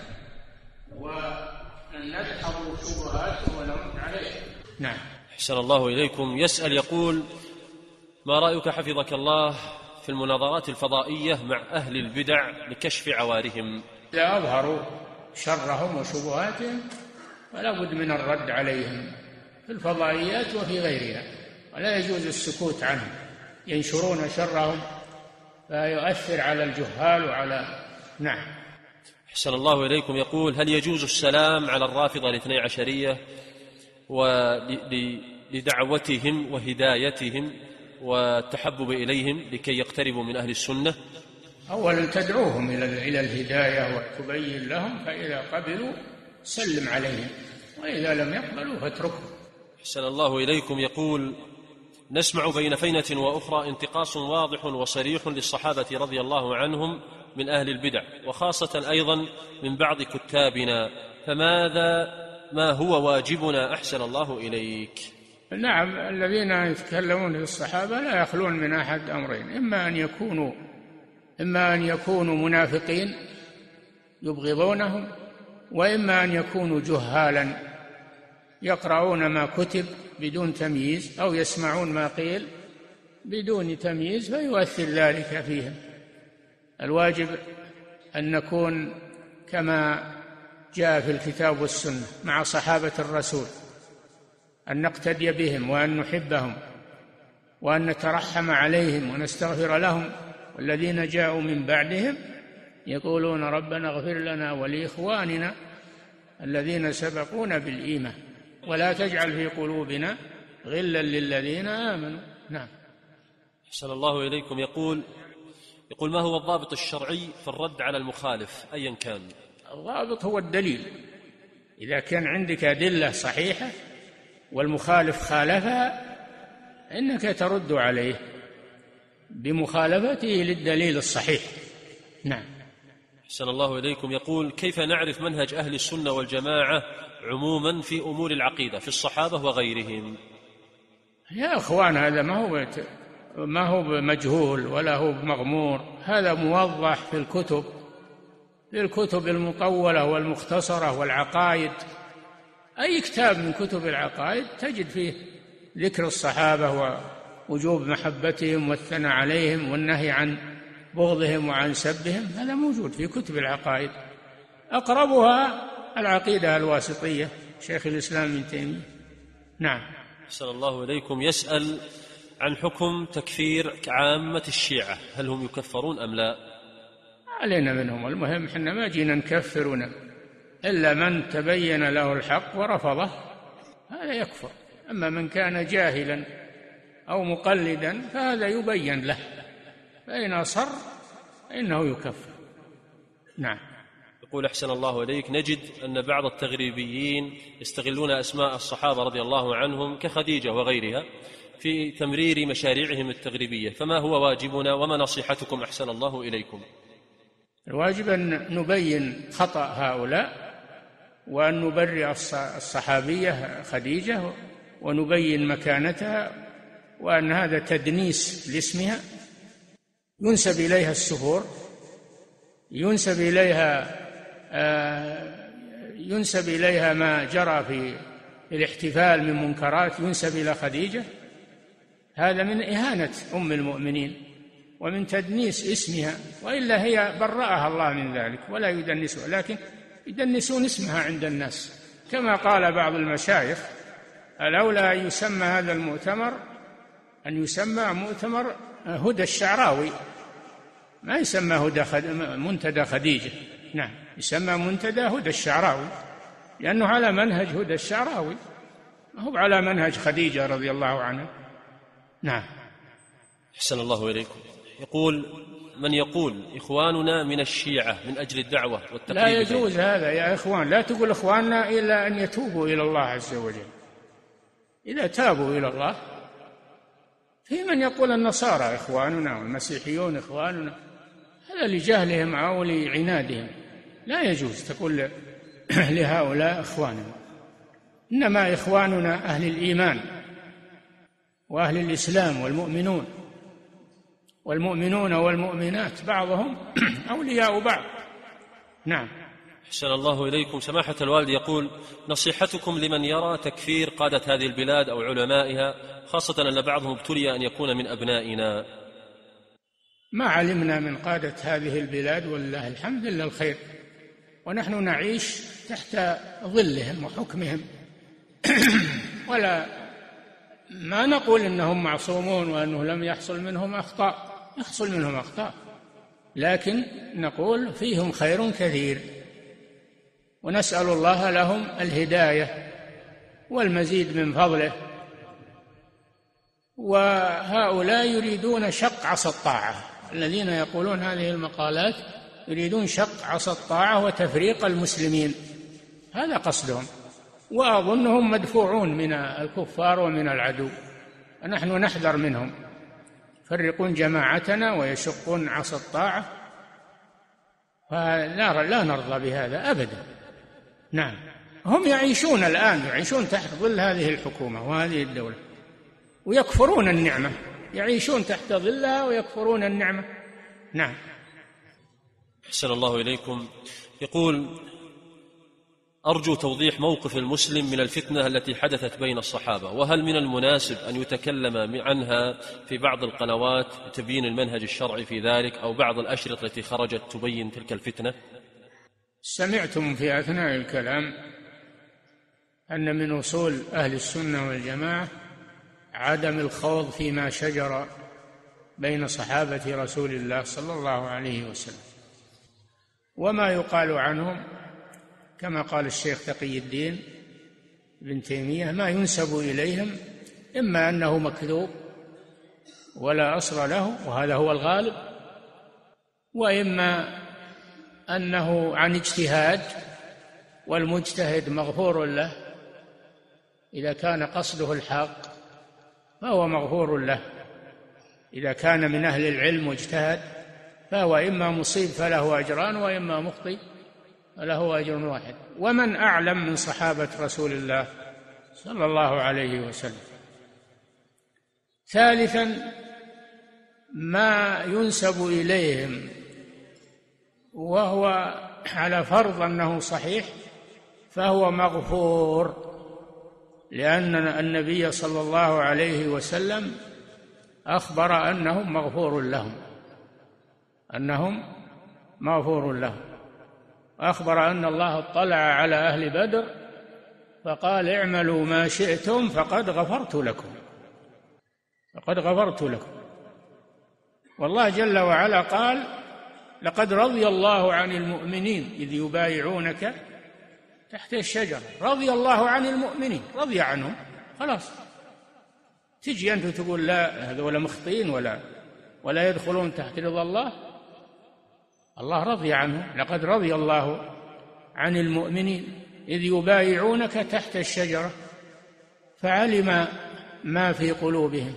وندحض شبهاته ونرد عليه. نعم.
أحسن الله إليكم. يسأل يقول: ما رأيك حفظك الله في المناظرات الفضائية مع أهل البدع لكشف عوارهم؟
إذا أظهروا شرهم وشبهاتهم فلا بد من الرد عليهم في الفضائيات وفي غيرها، ولا يجوز السكوت عنهم، ينشرون شرهم فيؤثر على الجهال وعلى نعم.
أحسن الله إليكم. يقول: هل يجوز السلام على الرافضة الاثني عشرية ولدعوتهم وهدايتهم والتحبب إليهم لكي يقتربوا من أهل السنة؟
أولا تدعوهم إلى الهداية وتبين لهم، فإذا قبلوا سلم عليهم، وإذا لم يقبلوا فاتركهم.
أحسن الله إليكم. يقول: نسمع بين فينة وأخرى انتقاص واضح وصريح للصحابة رضي الله عنهم من أهل البدع، وخاصة أيضا من بعض كتابنا، ما هو واجبنا أحسن الله إليك؟
نعم، الذين يتكلمون في الصحابة لا يخلون من أحد أمرين: إما أن يكونوا منافقين يبغضونهم، وإما أن يكونوا جهالا يقرؤون ما كتب بدون تمييز، أو يسمعون ما قيل بدون تمييز فيؤثر ذلك فيهم. الواجب أن نكون كما جاء في الكتاب والسنة مع صحابة الرسول، أن نقتدي بهم وأن نحبهم وأن نترحم عليهم ونستغفر لهم. والذين جاءوا من بعدهم يقولون: ربنا اغفر لنا ولإخواننا الذين سبقونا بالإيمان ولا تجعل في قلوبنا غلا للذين آمنوا. نعم.
أحسن الله إليكم. يقول: ما هو الضابط الشرعي في الرد على المخالف أيا كان؟
الضابط هو الدليل. إذا كان عندك أدلة صحيحة والمخالف خالفها إنك ترد عليه بمخالفته للدليل الصحيح. نعم.
أحسن الله إليكم. يقول: كيف نعرف منهج أهل السنة والجماعة عموما في أمور العقيدة في الصحابة وغيرهم؟
يا أخوان، هذا ما هو مجهول ولا هو مغمور، هذا موضح في الكتب المطولة والمختصرة والعقائد. أي كتاب من كتب العقائد تجد فيه ذكر الصحابة ووجوب محبتهم والثناء عليهم والنهي عن بغضهم وعن سبهم، هذا موجود في كتب العقائد. أقربها العقيدة الواسطية شيخ الإسلام ابن تيمية. نعم.
أحسن الله إليكم. يسأل عن حكم تكفير عامة الشيعة، هل هم يكفرون أم لا؟
علينا منهم، المهم حنا ما جينا نكفرنا إلا من تبين له الحق ورفضه، هذا يكفر. أما من كان جاهلا أو مقلدا فهذا يبين له، فإن أصر فإنه يكفر. نعم.
يقول: أحسن الله إليك، نجد أن بعض التغريبيين يستغلون أسماء الصحابة رضي الله عنهم كخديجة وغيرها في تمرير مشاريعهم التغريبية، فما هو واجبنا وما نصيحتكم أحسن الله إليكم؟
الواجب أن نبين خطأ هؤلاء وأن نبرئ الصحابية خديجة ونبين مكانتها، وأن هذا تدنيس لاسمها، ينسب إليها السفور، ينسب إليها ما جرى في الاحتفال من منكرات ينسب إلى خديجة. هذا من إهانة أم المؤمنين ومن تدنيس اسمها، وإلا هي برأها الله من ذلك ولا يدنسها، لكن يدنسون اسمها عند الناس. كما قال بعض المشايخ: الأولى أن يسمى هذا المؤتمر أن يسمى مؤتمر هدى الشعراوي، ما يسمى منتدى خديجة. نعم، يسمى منتدى هدى الشعراوي، لأنه على منهج هدى الشعراوي، ما هو على منهج خديجة رضي الله عنها. نعم.
أحسن الله إليكم. يقول: من يقول إخواننا من الشيعة من أجل الدعوة والتقريب،
لا يجوز هذا يا إخوان، لا تقول إخواننا إلا أن يتوبوا إلى الله عز وجل. إذا تابوا إلى الله. في من يقول النصارى إخواننا والمسيحيون إخواننا، هذا لجهلهم أو لعنادهم، لا يجوز تقول لهؤلاء إخواننا، إنما إخواننا أهل الإيمان وأهل الإسلام والمؤمنون والمؤمنات بعضهم أولياء بعض. نعم.
أحسن الله إليكم. سماحة الوالد يقول: نصيحتكم لمن يرى تكفير قادة هذه البلاد أو علمائها، خاصة أن بعضهم ابتلي أن يكون من أبنائنا.
ما علمنا من قادة هذه البلاد والله الحمد لله الخير، ونحن نعيش تحت ظلهم وحكمهم. ولا ما نقول إنهم معصومون وأنه لم يحصل منهم أخطاء، يحصل منهم أخطاء، لكن نقول فيهم خير كثير، ونسأل الله لهم الهداية والمزيد من فضله. وهؤلاء يريدون شق عصا الطاعة، الذين يقولون هذه المقالات يريدون شق عصا الطاعة وتفريق المسلمين، هذا قصدهم، وأظنهم مدفوعون من الكفار ومن العدو، ونحن نحذر منهم، يفرقون جماعتنا ويشقون عصا الطاعة، فلا نرضى بهذا أبدا. نعم، هم يعيشون الآن، يعيشون تحت ظل هذه الحكومة وهذه الدولة ويكفرون النعمة، يعيشون تحت ظلها ويكفرون النعمة. نعم.
أحسن الله إليكم. يقول: أرجو توضيح موقف المسلم من الفتنة التي حدثت بين الصحابة، وهل من المناسب أن يتكلم عنها في بعض القنوات لتبيين المنهج الشرعي في ذلك، أو بعض الأشرطة التي خرجت تبين تلك الفتنة؟
سمعتم في أثناء الكلام أن من أصول أهل السنة والجماعة عدم الخوض فيما شجر بين صحابة رسول الله صلى الله عليه وسلم، وما يقال عنهم كما قال الشيخ تقي الدين ابن تيمية، ما ينسب إليهم إما أنه مكذوب ولا أصل له وهذا هو الغالب، وإما أنه عن اجتهاد، والمجتهد مغفور له إذا كان قصده الحق فهو مغفور له، إذا كان من أهل العلم واجتهد فهو إما مصيب فله أجران، وإما مخطئ فله أجر واحد. ومن أعلم من صحابة رسول الله صلى الله عليه وسلم. ثالثا، ما ينسب إليهم وهو على فرض أنه صحيح فهو مغفور، لأن النبي صلى الله عليه وسلم أخبر أنهم مغفور لهم، أنهم مغفور لهم، أخبر أن الله اطلع على أهل بدر فقال: اعملوا ما شئتم فقد غفرت لكم، فقد غفرت لكم. والله جل وعلا قال: لقد رضي الله عن المؤمنين إذ يبايعونك تحت الشجرة. رضي الله عن المؤمنين، رضي عنهم، خلاص. تجي أنت تقول لا هذول مخطئين ولا يدخلون تحت رضا الله؟ الله رضي عنهم. لقد رضي الله عن المؤمنين إذ يبايعونك تحت الشجرة فعلم ما في قلوبهم.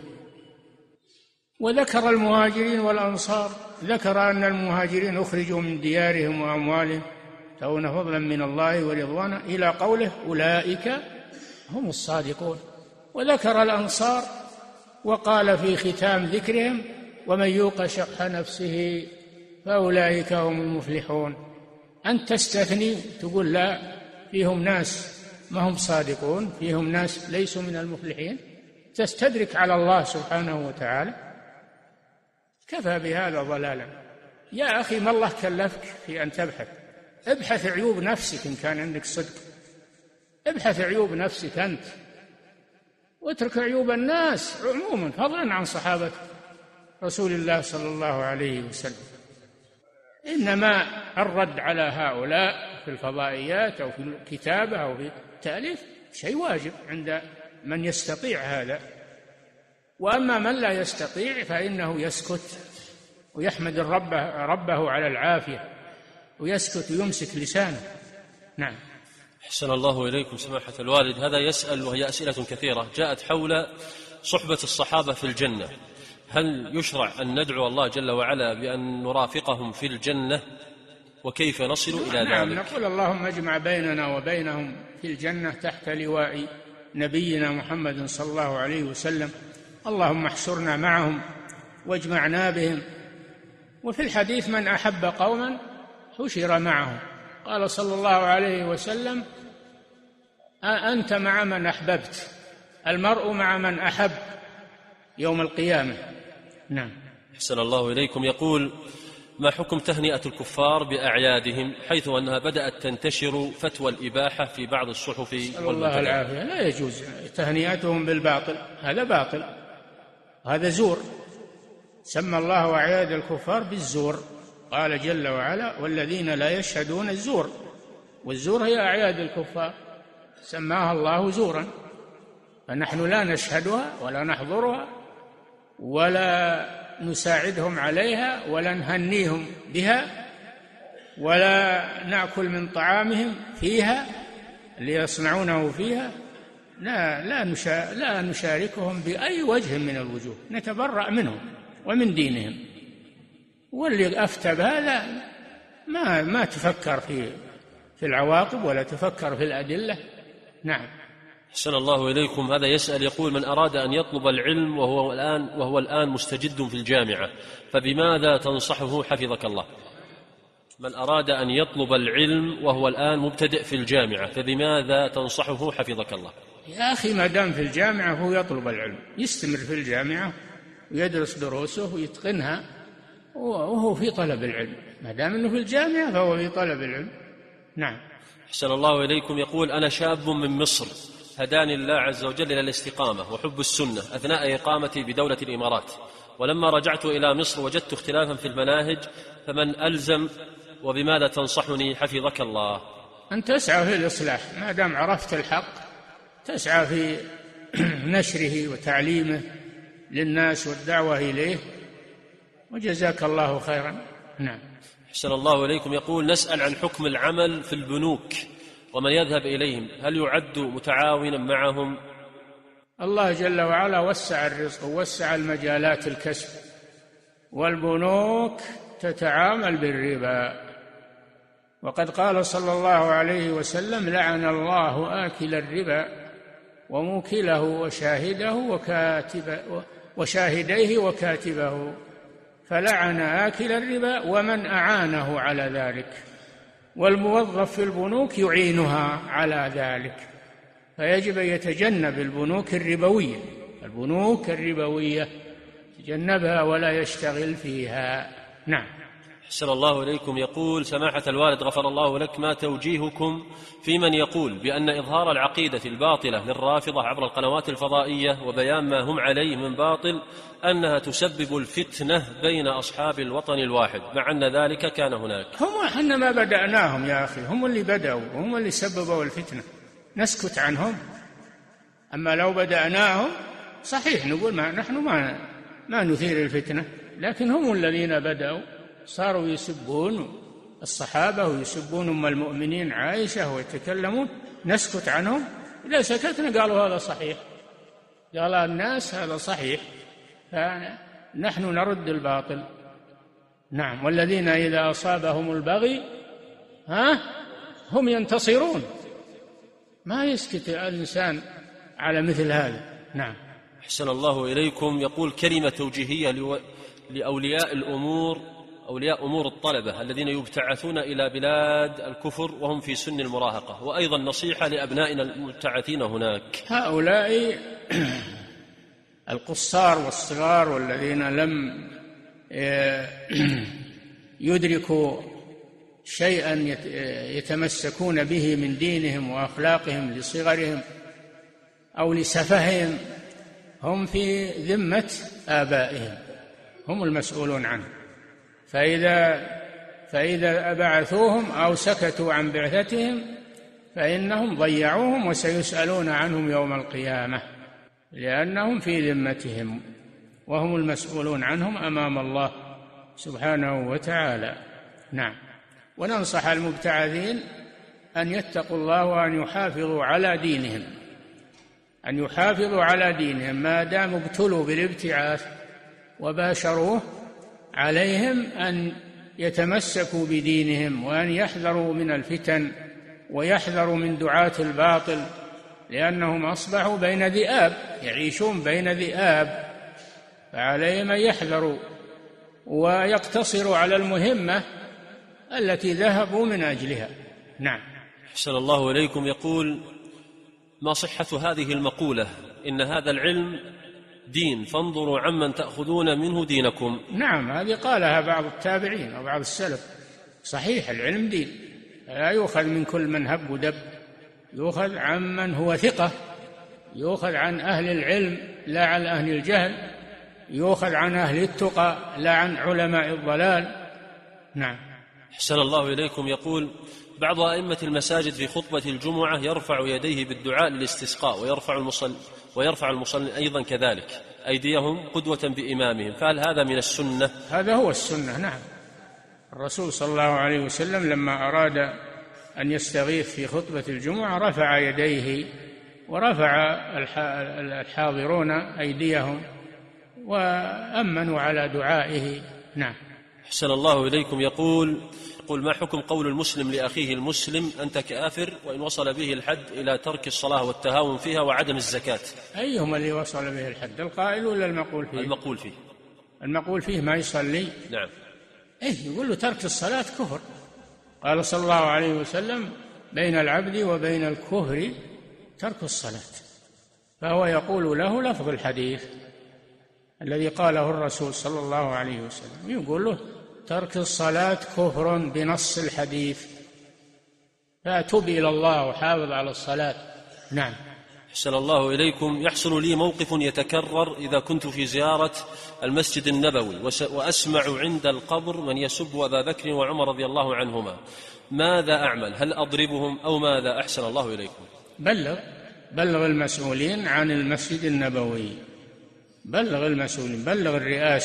وذكر المهاجرين والأنصار، ذكر أن المهاجرين أخرجوا من ديارهم وأموالهم يبتغون فضلا من الله ورضوانا إلى قوله: أولئك هم الصادقون. وذكر الأنصار وقال في ختام ذكرهم: ومن يوق شح نفسه فأولئك هم المفلحون. أنت تستثني تقول لا، فيهم ناس ما هم صادقون، فيهم ناس ليسوا من المفلحين، تستدرك على الله سبحانه وتعالى. كفى بهذا ضلالا. يا أخي، ما الله كلفك في أن تبحث؟ ابحث عيوب نفسك إن كان عندك صدق، ابحث عيوب نفسك أنت، واترك عيوب الناس عموما، فضلا عن صحابة رسول الله صلى الله عليه وسلم. إنما الرد على هؤلاء في الفضائيات أو في الكتابة أو في التأليف شيء واجب عند من يستطيع هذا، وأما من لا يستطيع فإنه يسكت ويحمد ربه على العافية، ويسكت ويمسك لسانه. نعم.
أحسن الله إليكم سماحة الوالد. هذا يسأل، وهي أسئلة كثيرة جاءت حول صحبة الصحابة في الجنة. هل يشرع أن ندعو الله جل وعلا بأن نرافقهم في الجنة، وكيف نصل إلى ذلك؟
نعم، نقول: اللهم اجمع بيننا وبينهم في الجنة تحت لواء نبينا محمد صلى الله عليه وسلم، اللهم احشرنا معهم واجمعنا بهم. وفي الحديث: من أحب قوما حشر معهم. قال صلى الله عليه وسلم: أنت مع من أحببت، المرء مع من أحب يوم القيامة. نعم.
أحسن الله إليكم. يقول: ما حكم تهنئة الكفار بأعيادهم، حيث أنها بدأت تنتشر فتوى الإباحة في بعض الصحف
نسأل الله العافية. لا يجوز تهنئتهم بالباطل، هذا باطل، هذا زور. سمى الله أعياد الكفار بالزور، قال جل وعلا: والذين لا يشهدون الزور، والزور هي أعياد الكفار، سماها الله زورا، فنحن لا نشهدها ولا نحضرها ولا نساعدهم عليها ولا نهنيهم بها ولا نأكل من طعامهم فيها اللي يصنعونه فيها. لا نشاركهم بأي وجه من الوجوه، نتبرأ منهم ومن دينهم. واللي أفتى بهذا ما تفكر في العواقب ولا تفكر في الأدلة. نعم.
أحسن الله إليكم. هذا يسأل يقول: من أراد أن يطلب العلم وهو الآن مستجد في الجامعة، فبماذا تنصحه حفظك الله؟ من أراد أن يطلب العلم وهو الآن مبتدئ في الجامعة، فبماذا تنصحه حفظك الله؟
يا أخي، ما دام في الجامعة هو يطلب العلم، يستمر في الجامعة ويدرس دروسه ويتقنها وهو في طلب العلم. ما دام أنه في الجامعة فهو في طلب العلم. نعم.
أحسن الله إليكم. يقول: أنا شاب من مصر، هداني الله عز وجل إلى الاستقامة وحب السنة أثناء إقامتي بدولة الإمارات، ولما رجعت إلى مصر وجدت اختلافا في المناهج، فمن ألزم وبماذا تنصحني حفظك الله؟
أن تسعى في الإصلاح، ما دام عرفت الحق تسعى في نشره وتعليمه للناس والدعوة إليه، وجزاك الله خيرا. نعم.
أحسن الله إليكم. يقول: نسأل عن حكم العمل في البنوك ومن يذهب إليهم، هل يعد متعاونا معهم؟
الله جل وعلا وسع الرزق ووسع المجالات الكسب، والبنوك تتعامل بالربا، وقد قال صلى الله عليه وسلم: لعن الله آكل الربا وموكله وشاهديه وكاتبه، فلعن آكل الربا ومن أعانه على ذلك، والموظف في البنوك يعينها على ذلك، فيجب أن يتجنب البنوك الربوية يتجنبها ولا يشتغل فيها. نعم.
أحسن الله إليكم. يقول: سماحة الوالد غفر الله لك، ما توجيهكم في من يقول بأن إظهار العقيدة الباطلة للرافضة عبر القنوات الفضائية وبيان ما هم عليه من باطل أنها تسبب الفتنة بين أصحاب الوطن الواحد، مع أن ذلك كان هناك؟
احنا ما بدأناهم يا أخي، هم اللي بدأوا وهم اللي سببوا الفتنة، نسكت عنهم. أما لو بدأناهم صحيح نقول نحن ما نثير الفتنة، لكن هم الذين بدأوا، صاروا يسبون الصحابة ويسبون أم المؤمنين عائشة ويتكلمون، نسكت عنهم؟ إذا سكتنا قالوا هذا صحيح، قال الناس هذا صحيح، فنحن نرد الباطل. نعم. والذين إذا أصابهم البغي هم ينتصرون، ما يسكت الإنسان على مثل هذا. نعم.
أحسن الله إليكم. يقول: كلمة توجيهية لأولياء أمور الطلبة الذين يبتعثون إلى بلاد الكفر وهم في سن المراهقة، وأيضا نصيحة لأبنائنا المبتعثين هناك.
هؤلاء القصار والصغار والذين لم يدركوا شيئا يتمسكون به من دينهم وأخلاقهم لصغرهم أو لسفههم، هم في ذمة آبائهم، هم المسؤولون عنه، فإذا بعثوهم أو سكتوا عن بعثتهم فإنهم ضيعوهم وسيسألون عنهم يوم القيامة، لأنهم في ذمتهم وهم المسؤولون عنهم أمام الله سبحانه وتعالى. نعم. وننصح المبتعثين أن يتقوا الله وأن يحافظوا على دينهم، ما دام ابتلوا بالابتعاث وباشروه، عليهم أن يتمسكوا بدينهم وأن يحذروا من الفتن ويحذروا من دعاة الباطل، لأنهم أصبحوا بين ذئاب، يعيشون بين ذئاب، فعليهم أن يحذروا ويقتصروا على المهمة التي ذهبوا من أجلها. نعم.
أحسن الله إليكم. يقول: ما صحة هذه المقولة إن هذا العلم دين فانظروا عمن تأخذون منه دينكم.
نعم، هذه قالها بعض التابعين أو بعض السلف. صحيح، العلم دين، لا يؤخذ من كل من هب ودب، يؤخذ عمن هو ثقة، يؤخذ عن أهل العلم لا عن أهل الجهل، يؤخذ عن أهل التقى لا عن علماء الضلال. نعم.
أحسن الله إليكم. يقول بعض أئمة المساجد في خطبة الجمعة يرفع يديه بالدعاء للاستسقاء، ويرفع المصلين أيضا كذلك أيديهم قدوة بإمامهم، فهل هذا من السنة؟
هذا هو السنة. نعم، الرسول صلى الله عليه وسلم لما أراد أن يستغيث في خطبة الجمعة رفع يديه، ورفع الحاضرون أيديهم وأمنوا على دعائه. نعم.
أحسن الله إليكم. يقول ما حكم قول المسلم لأخيه المسلم أنت كافر، وإن وصل به الحد إلى ترك الصلاة والتهاون فيها وعدم الزكاة؟
أيهما اللي وصل به الحد، القائل ولا المقول فيه؟
المقول فيه.
المقول فيه ما يصلي.
نعم.
يقول له ترك الصلاة كفر. قال صلى الله عليه وسلم بين العبد وبين الكفر ترك الصلاة، فهو يقول له لفظ الحديث الذي قاله الرسول صلى الله عليه وسلم، يقول له ترك الصلاة كفر بنص الحديث، فأتوب إلى الله وحافظ على الصلاة. نعم.
أحسن الله إليكم. يحصل لي موقف يتكرر إذا كنت في زيارة المسجد النبوي وأسمع عند القبر من يسب أبا بكر وعمر رضي الله عنهما، ماذا أعمل؟ هل أضربهم أو ماذا؟ أحسن الله إليكم.
بلغ المسؤولين عن المسجد النبوي، بلغ المسؤولين، بلغ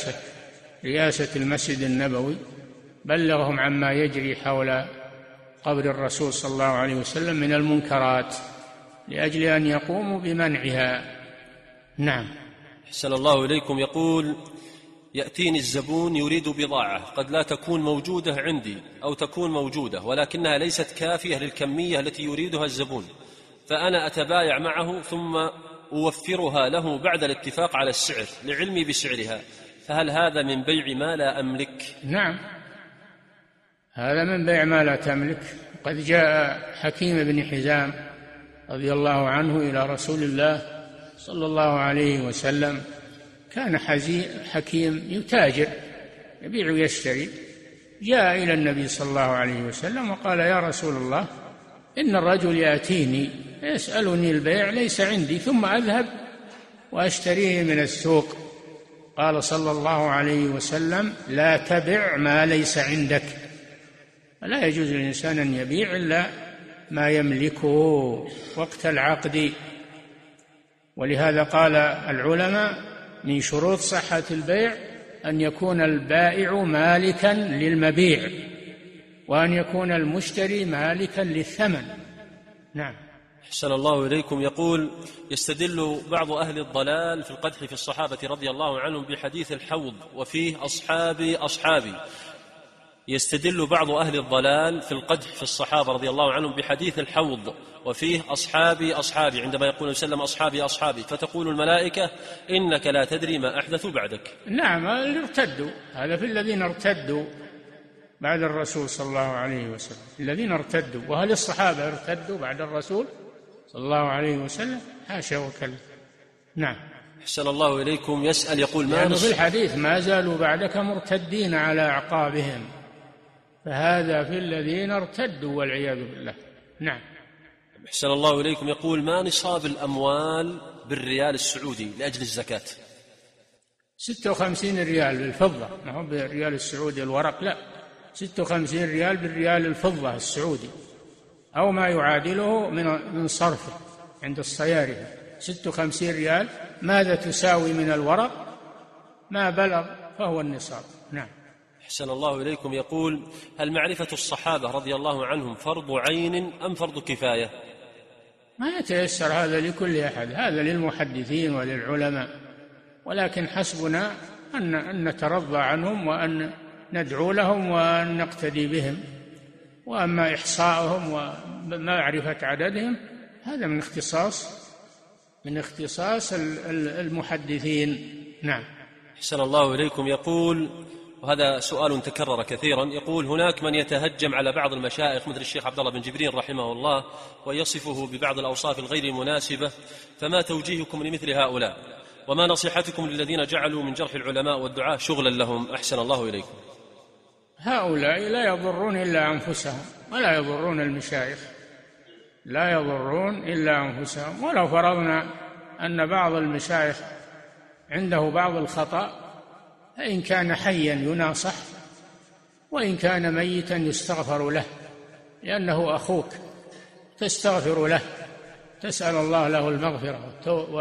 رئاسة المسجد النبوي، بلغهم عما يجري حول قبر الرسول صلى الله عليه وسلم من المنكرات لأجل أن يقوموا بمنعها. نعم.
أحسن الله إليكم. يقول يأتيني الزبون يريد بضاعة قد لا تكون موجودة عندي أو تكون موجودة ولكنها ليست كافية للكمية التي يريدها الزبون، فأنا أتبايع معه ثم أوفرها له بعد الاتفاق على السعر لعلمي بسعرها، فهل هذا من بيع ما لا أملك؟
نعم، هذا من بيع ما لا تملك. قد جاء حكيم بن حزام رضي الله عنه إلى رسول الله صلى الله عليه وسلم، كان حكيم يتاجر يبيع ويشتري، جاء إلى النبي صلى الله عليه وسلم وقال يا رسول الله إن الرجل يأتيني يسألني البيع ليس عندي ثم أذهب وأشتريه من السوق. قال صلى الله عليه وسلم لا تبع ما ليس عندك، لا يجوز للإنسان أن يبيع إلا ما يملكه وقت العقد. ولهذا قال العلماء من شروط صحة البيع أن يكون البائع مالكا للمبيع وأن يكون المشتري مالكا للثمن. نعم.
أحسن الله إليكم. يقول يستدل بعض أهل الضلال في القدح في الصحابة رضي الله عنهم بحديث الحوض وفيه أصحابي. يستدل بعض أهل الضلال في القدح في الصحابة رضي الله عنهم بحديث الحوض وفيه أصحابي عندما يقول وسلم أصحابي، فتقول الملائكة إنك لا تدري ما أحدث بعدك.
نعم، ارتدوا، هذا في الذين ارتدوا بعد الرسول صلى الله عليه وسلم، الذين ارتدوا. وهل الصحابة ارتدوا بعد الرسول صلى الله عليه وسلم؟ حاشا وكلا. نعم.
أحسن الله إليكم. يسأل يقول
لأنه في الحديث ما زالوا بعدك مرتدين على أعقابهم، فهذا في الذين ارتدوا والعياذ بالله. نعم.
أحسن الله إليكم. يقول ما نصاب الأموال بالريال السعودي لأجل الزكاة؟
56 ريال بالفضة، ما هو بالريال السعودي الورق، لا، 56 ريال بالريال الفضة السعودي أو ما يعادله من صرفه عند الصيارفة. 56 ريال ماذا تساوي من الورق؟ ما بلغ فهو النصاب. نعم.
أحسن الله إليكم. يقول هل معرفة الصحابة رضي الله عنهم فرض عين أم فرض كفاية؟
ما يتيسر هذا لكل أحد، هذا للمحدثين وللعلماء، ولكن حسبنا أن نترضى عنهم وأن ندعو لهم وأن نقتدي بهم، وأما إحصاؤهم ومعرفة عددهم هذا من اختصاص المحدثين. نعم.
أحسن الله إليكم. يقول وهذا سؤال تكرر كثيرا، يقول هناك من يتهجم على بعض المشايخ مثل الشيخ عبد الله بن جبرين رحمه الله ويصفه ببعض الأوصاف الغير مناسبة، فما توجيهكم لمثل هؤلاء؟ وما نصيحتكم للذين جعلوا من جرح العلماء والدعاة شغلا لهم أحسن الله إليكم؟
هؤلاء لا يضرون إلا أنفسهم ولا يضرون المشايخ، لا يضرون إلا أنفسهم. ولو فرضنا أن بعض المشايخ عنده بعض الخطأ، فإن كان حيا يناصح، وإن كان ميتا يستغفر له، لأنه أخوك، تستغفر له، تسأل الله له المغفرة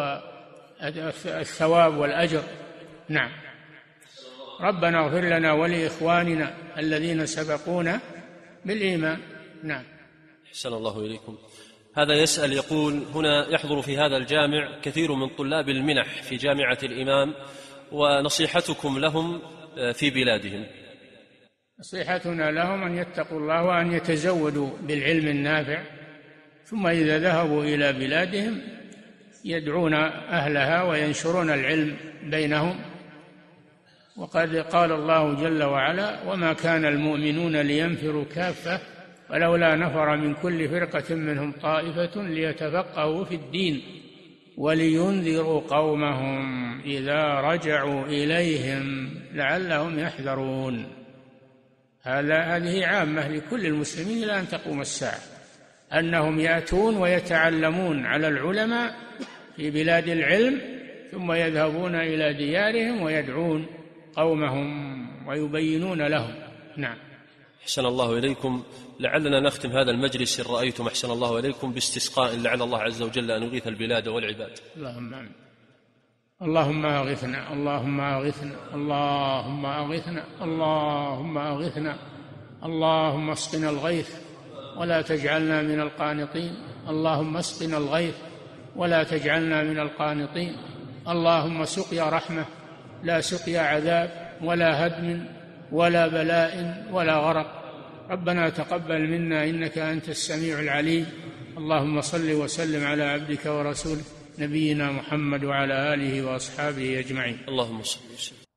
والثواب والأجر. نعم. ربنا اغفر لنا ولإخواننا الذين سبقونا بالإيمان. نعم.
أحسن الله إليكم. هذا يسأل يقول: هنا يحضر في هذا الجامع كثير من طلاب المنح في جامعة الإمام، ونصيحتكم لهم في بلادهم؟
نصيحتنا لهم أن يتقوا الله وأن يتزودوا بالعلم النافع، ثم إذا ذهبوا إلى بلادهم يدعون أهلها وينشرون العلم بينهم. وقد قال الله جل وعلا: وما كان المؤمنون لينفروا كافة ولولا نفر من كل فرقة منهم طائفة ليتفقهوا في الدين ولينذروا قومهم إذا رجعوا إليهم لعلهم يحذرون. هذه عامة لكل المسلمين إلى أن تقوم الساعة، أنهم يأتون ويتعلمون على العلماء في بلاد العلم، ثم يذهبون إلى ديارهم ويدعون قومهم ويبينون لهم. نعم.
أحسن الله إليكم. لعلنا نختم هذا المجلس إن رأيتم أحسن الله إليكم باستسقاء لعل الله عز وجل أن يغيث البلاد والعباد.
اللهم آمين. اللهم أغثنا، اللهم أغثنا، اللهم أغثنا، اللهم أغثنا، اللهم اسقنا الغيث ولا تجعلنا من القانطين، اللهم اسقنا الغيث ولا تجعلنا من القانطين، اللهم سقيا رحمة لا سقيا عذاب ولا هدم ولا بلاء ولا غرق. ربنا تقبل منا إنك أنت السميع العليم. اللهم صل وسلم على عبدك ورسولك نبينا محمد وعلى آله وأصحابه أجمعين.
اللهم صل وسلم.